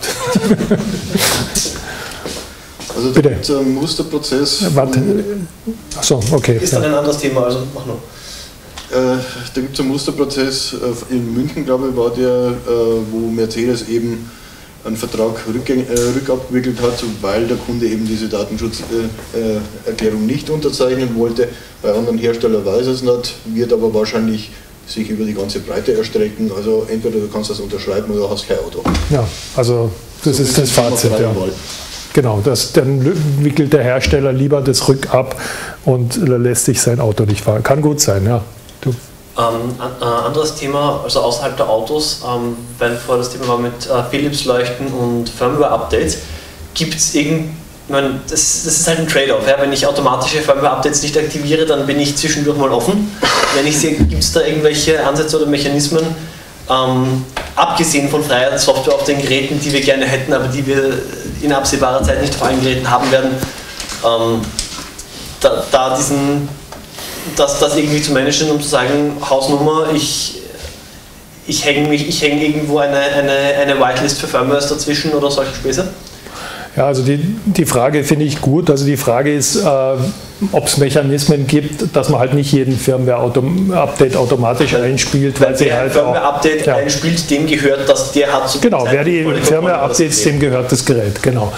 Also da gibt es einen Musterprozess. Warte. Achso, okay. Ist dann ein anderes Thema, also mach nur. Da gibt es einen Musterprozess, in München, glaube ich, war der, wo Mercedes eben einen Vertrag rückabgewickelt hat, weil der Kunde eben diese Datenschutzerklärung nicht unterzeichnen wollte. Bei anderen Herstellern weiß es nicht, wird aber wahrscheinlich sich über die ganze Breite erstrecken. Also entweder du kannst das unterschreiben oder hast kein Auto. Ja, also das ist das Fazit. Ja. Genau, dann wickelt der Hersteller lieber das Rückab und lässt sich sein Auto nicht fahren. Kann gut sein, ja. Du. Anderes Thema, also außerhalb der Autos, wenn vorher das Thema war mit Philips-Leuchten und Firmware-Updates, gibt es das ist halt ein Trade-off. Ja? Wenn ich automatische Firmware-Updates nicht aktiviere, dann bin ich zwischendurch mal offen. Wenn ich sehe, gibt es da irgendwelche Ansätze oder Mechanismen, abgesehen von freier Software auf den Geräten, die wir gerne hätten, aber die wir in absehbarer Zeit nicht auf allen Geräten haben werden, da diesen das irgendwie zu managen, um zu sagen, Hausnummer, ich hänge irgendwo eine Whitelist für Firmwares dazwischen oder solche Späße? Ja, also die Frage finde ich gut. Also die Frage ist, ob es Mechanismen gibt, dass man halt nicht jeden Firmware-Update automatisch einspielt, weil sie halt Firmware-Update einspielt, dem gehört, dass der hat zu genau, wer die Firmware-Updates, dem gehört das Gerät, genau.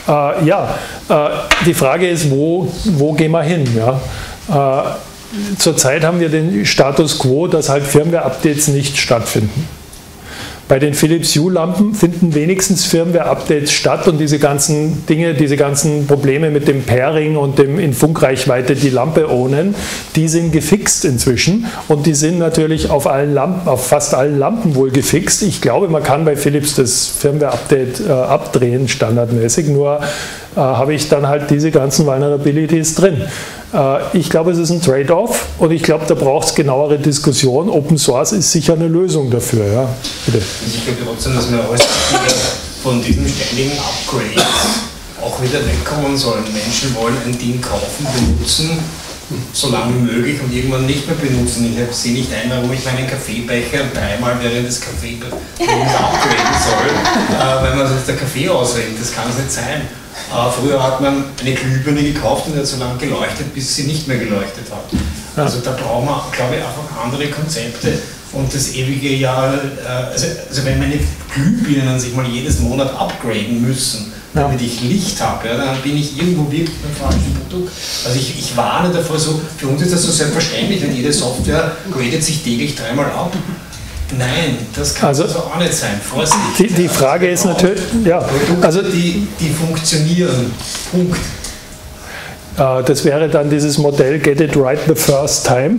Die Frage ist, wo gehen wir hin? Ja? Zurzeit haben wir den Status quo, dass halt Firmware-Updates nicht stattfinden. Bei den Philips Hue-Lampen finden wenigstens Firmware-Updates statt und diese ganzen Dinge, diese ganzen Probleme mit dem Pairing und dem in Funkreichweite die Lampe ownen, die sind gefixt inzwischen und die sind natürlich auf fast allen Lampen wohl gefixt. Ich glaube, man kann bei Philips das Firmware-Update abdrehen, standardmäßig, nur habe ich dann halt diese ganzen Vulnerabilities drin. Ich glaube, es ist ein Trade-off und ich glaube, da braucht es genauere Diskussion. Open Source ist sicher eine Lösung dafür. Ja, bitte. Ich glaube trotzdem, dass wir alles von diesen ständigen Upgrades auch wieder wegkommen sollen. Menschen wollen ein Ding kaufen, benutzen, so lange wie möglich und irgendwann nicht mehr benutzen. Ich sehe nicht ein, warum ich meinen Kaffeebecher dreimal während des Kaffeebecher upgraden soll, wenn man sonst der Kaffee ausrennt. Das kann es nicht sein. Früher hat man eine Glühbirne gekauft und hat so lange geleuchtet, bis sie nicht mehr geleuchtet hat. Ja. Also da brauchen wir, glaube ich, einfach andere Konzepte und das ewige Jahr, also wenn meine Glühbirnen sich mal jedes Monat upgraden müssen, damit ich Licht habe, ja, dann bin ich irgendwo wirklich beim falschen Produkt. Also ich warne davor, so, für uns ist das so selbstverständlich, wenn jede Software gradet sich täglich dreimal ab. Nein, das kann also auch nicht sein. Vorsicht. Die Frage ist natürlich, ja, Produkte, also die funktionieren. Punkt. Das wäre dann dieses Modell Get it right the first time.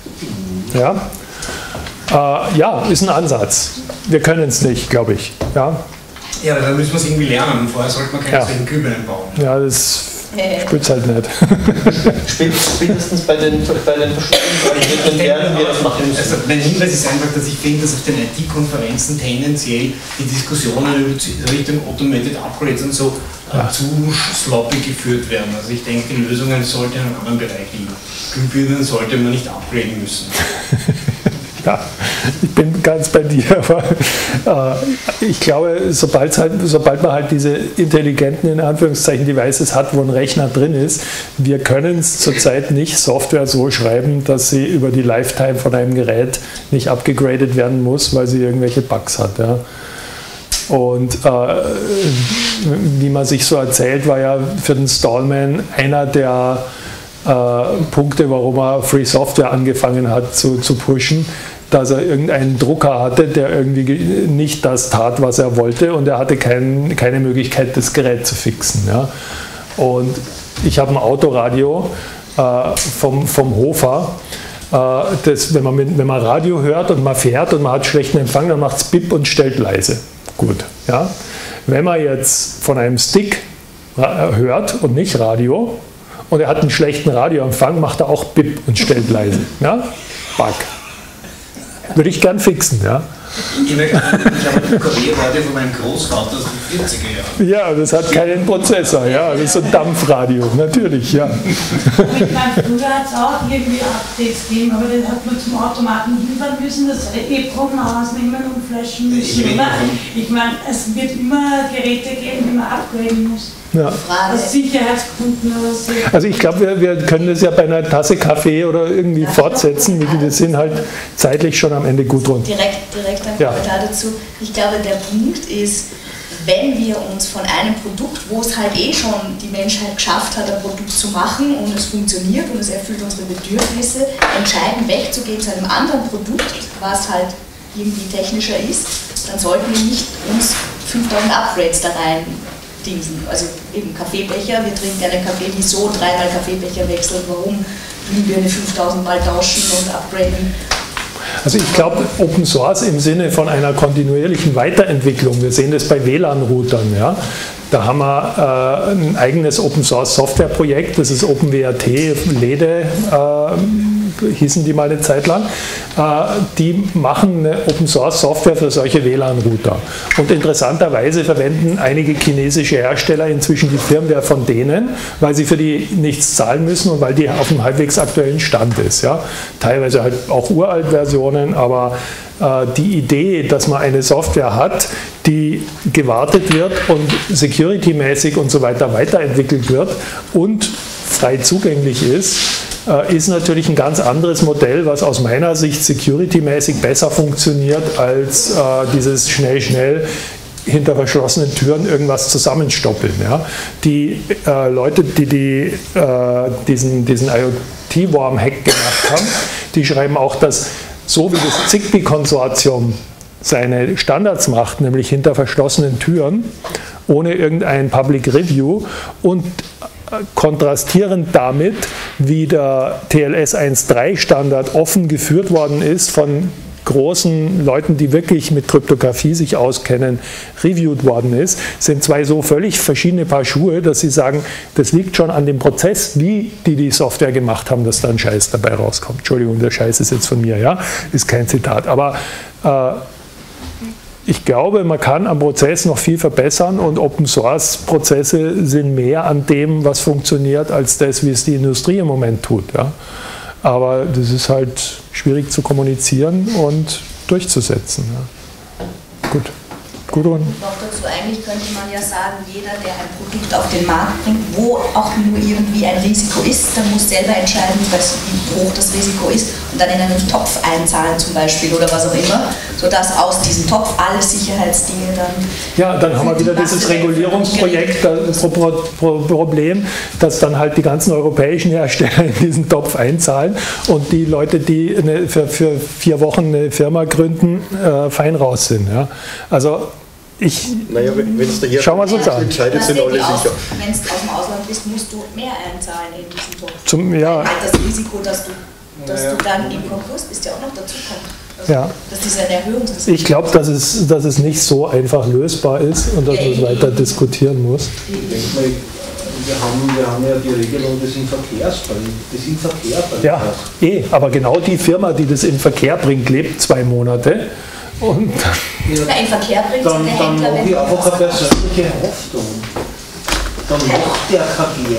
Ja, ist ein Ansatz. Wir können es nicht, glaube ich. Ja, aber dann müssen wir es irgendwie lernen. Vorher sollte man keine solchen Glühbirnen bauen. Ja, das spürt halt nicht. Spätestens bei den Verschlüsselungen werden wir das machen müssen. Also mein Hinweis ist einfach, dass ich finde, dass auf den IT-Konferenzen tendenziell die Diskussionen über Richtung Automated Upgrades und so zu sloppy geführt werden. Also ich denke, die Lösungen sollten in einem anderen Bereich liegen. Glühbirnen sollte man nicht upgraden müssen. Ja, ich bin ganz bei dir, aber ich glaube, sobald man halt diese intelligenten, in Anführungszeichen, Devices hat, wo ein Rechner drin ist, wir können es zurzeit nicht Software so schreiben, dass sie über die Lifetime von einem Gerät nicht abgegradet werden muss, weil sie irgendwelche Bugs hat. Ja. Und wie man sich so erzählt, war ja für den Stallman einer der Punkte, warum er Free Software angefangen hat zu pushen, dass er irgendeinen Drucker hatte, der irgendwie nicht das tat, was er wollte und er hatte keine Möglichkeit, das Gerät zu fixen. Ja. Und ich habe ein Autoradio vom Hofer, das, wenn man Radio hört und man fährt und man hat schlechten Empfang, dann macht es Bip und stellt leise. Gut. Ja. Wenn man jetzt von einem Stick hört und nicht Radio, und er hat einen schlechten Radioempfang, macht er auch Bip und stellt leise. Ja? Bug. Würde ich gern fixen. Ja? Ich habe ein Klavierradio von meinem Großvater aus den 40er Jahren. Ja, das hat keinen Prozessor. Ja? Das ist so ein Dampfradio, natürlich. Ja. Ich meine, früher hat es auch irgendwie Updates gegeben, aber dann hat man zum Automaten hinfahren müssen, das EEPROM rausnehmen und flashen müssen. Ich meine, es wird immer Geräte geben, die man upgraden muss. Ja. Aus Sicherheitsgründen oder so. Also ich glaube, wir können das ja bei einer Tasse Kaffee oder irgendwie fortsetzen. Wir sind halt zeitlich schon am Ende gut rund. Direkt ein Kommentar dazu. Ich glaube, der Punkt ist, wenn wir uns von einem Produkt, wo es halt schon die Menschheit geschafft hat, ein Produkt zu machen und es funktioniert und es erfüllt unsere Bedürfnisse, entscheiden wegzugehen zu einem anderen Produkt, was halt irgendwie technischer ist, dann sollten wir nicht uns 5000 Upgrades da rein dingsen. Also eben Kaffeebecher, wir trinken einen Kaffee, wieso dreimal Kaffeebecher wechseln, warum wir eine 5000 Mal tauschen und upgraden. Also ich glaube, Open Source im Sinne von einer kontinuierlichen Weiterentwicklung, wir sehen das bei WLAN-Routern, ja. Da haben wir ein eigenes Open Source Software Projekt, das ist OpenWrt, LEDE hießen die mal eine Zeit lang, die machen eine Open-Source-Software für solche WLAN-Router. Und interessanterweise verwenden einige chinesische Hersteller inzwischen die Firmware von denen, weil sie für die nichts zahlen müssen und weil die auf einem halbwegs aktuellen Stand ist. Ja? Teilweise halt auch Uralt-Versionen, aber die Idee, dass man eine Software hat, die gewartet wird und security-mäßig und so weiter weiterentwickelt wird und frei zugänglich ist natürlich ein ganz anderes Modell, was aus meiner Sicht security-mäßig besser funktioniert als dieses schnell hinter verschlossenen Türen irgendwas zusammenstoppeln. Ja. Die Leute, die diesen IoT-Worm-Hack gemacht haben, die schreiben auch, dass so wie das Zigbee-Konsortium seine Standards macht, nämlich hinter verschlossenen Türen, ohne irgendein Public Review und kontrastierend damit, wie der TLS 1.3 Standard offen geführt worden ist von großen Leuten, die wirklich mit Kryptographie sich auskennen, reviewed worden ist, sind zwei so völlig verschiedene Paar Schuhe, dass sie sagen, das liegt schon an dem Prozess, wie die Software gemacht haben, dass da ein Scheiß dabei rauskommt. Entschuldigung, der Scheiß ist jetzt von mir, ja, ist kein Zitat. Aber ich glaube, man kann am Prozess noch viel verbessern und Open-Source-Prozesse sind mehr an dem, was funktioniert, als das, wie es die Industrie im Moment tut. Ja. Aber das ist halt schwierig zu kommunizieren und durchzusetzen. Ja. Gut. Gudrun? Noch dazu, eigentlich könnte man ja sagen, jeder, der ein Produkt auf den Markt bringt, wo auch nur irgendwie ein Risiko ist, der muss selber entscheiden, wie hoch das Risiko ist und dann in einen Topf einzahlen zum Beispiel oder was auch immer, sodass aus diesem Topf alle Sicherheitsdinge dann... Ja, dann haben wir wieder dieses Regulierungsprojekt, das Problem, dass dann halt die ganzen europäischen Hersteller in diesen Topf einzahlen und die Leute, die für 4 Wochen eine Firma gründen, fein raus sind. Ja. Also naja, wenn es daher entscheidet, sind alle sicher. Wenn du aus dem Ausland bist, musst du mehr einzahlen in diesen Topf. Ja. Halt das Risiko, dass du dann im Konkurs bist, ja auch noch dazu kommt. Also, ja. Dass diese Erhöhungsrisiko. Ich glaube, dass es nicht so einfach lösbar ist und dass man es weiter diskutieren muss. Ich denke mal, wir haben ja die Regelung des Inverkehrs. Ja, aber genau die Firma, die das in Verkehr bringt, lebt 2 Monate. Und in Verkehr bringt dann mache ich einfach eine persönliche Haftung. Dann macht der keine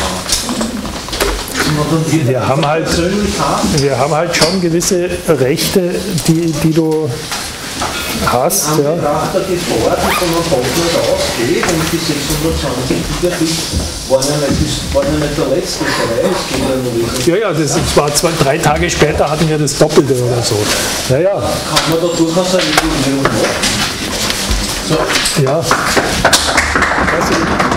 GmbH. Wir haben halt schon gewisse Rechte, die du hast. Ja. Nach der Gefahr, die von einem Partner ausgeht und die 620 Gigabit waren ja nicht der letzte Preis. Ja, das war 3 Tage später hatten wir das Doppelte oder so. Naja. Kann man da durchaus eine Regulierung machen? So. Ja.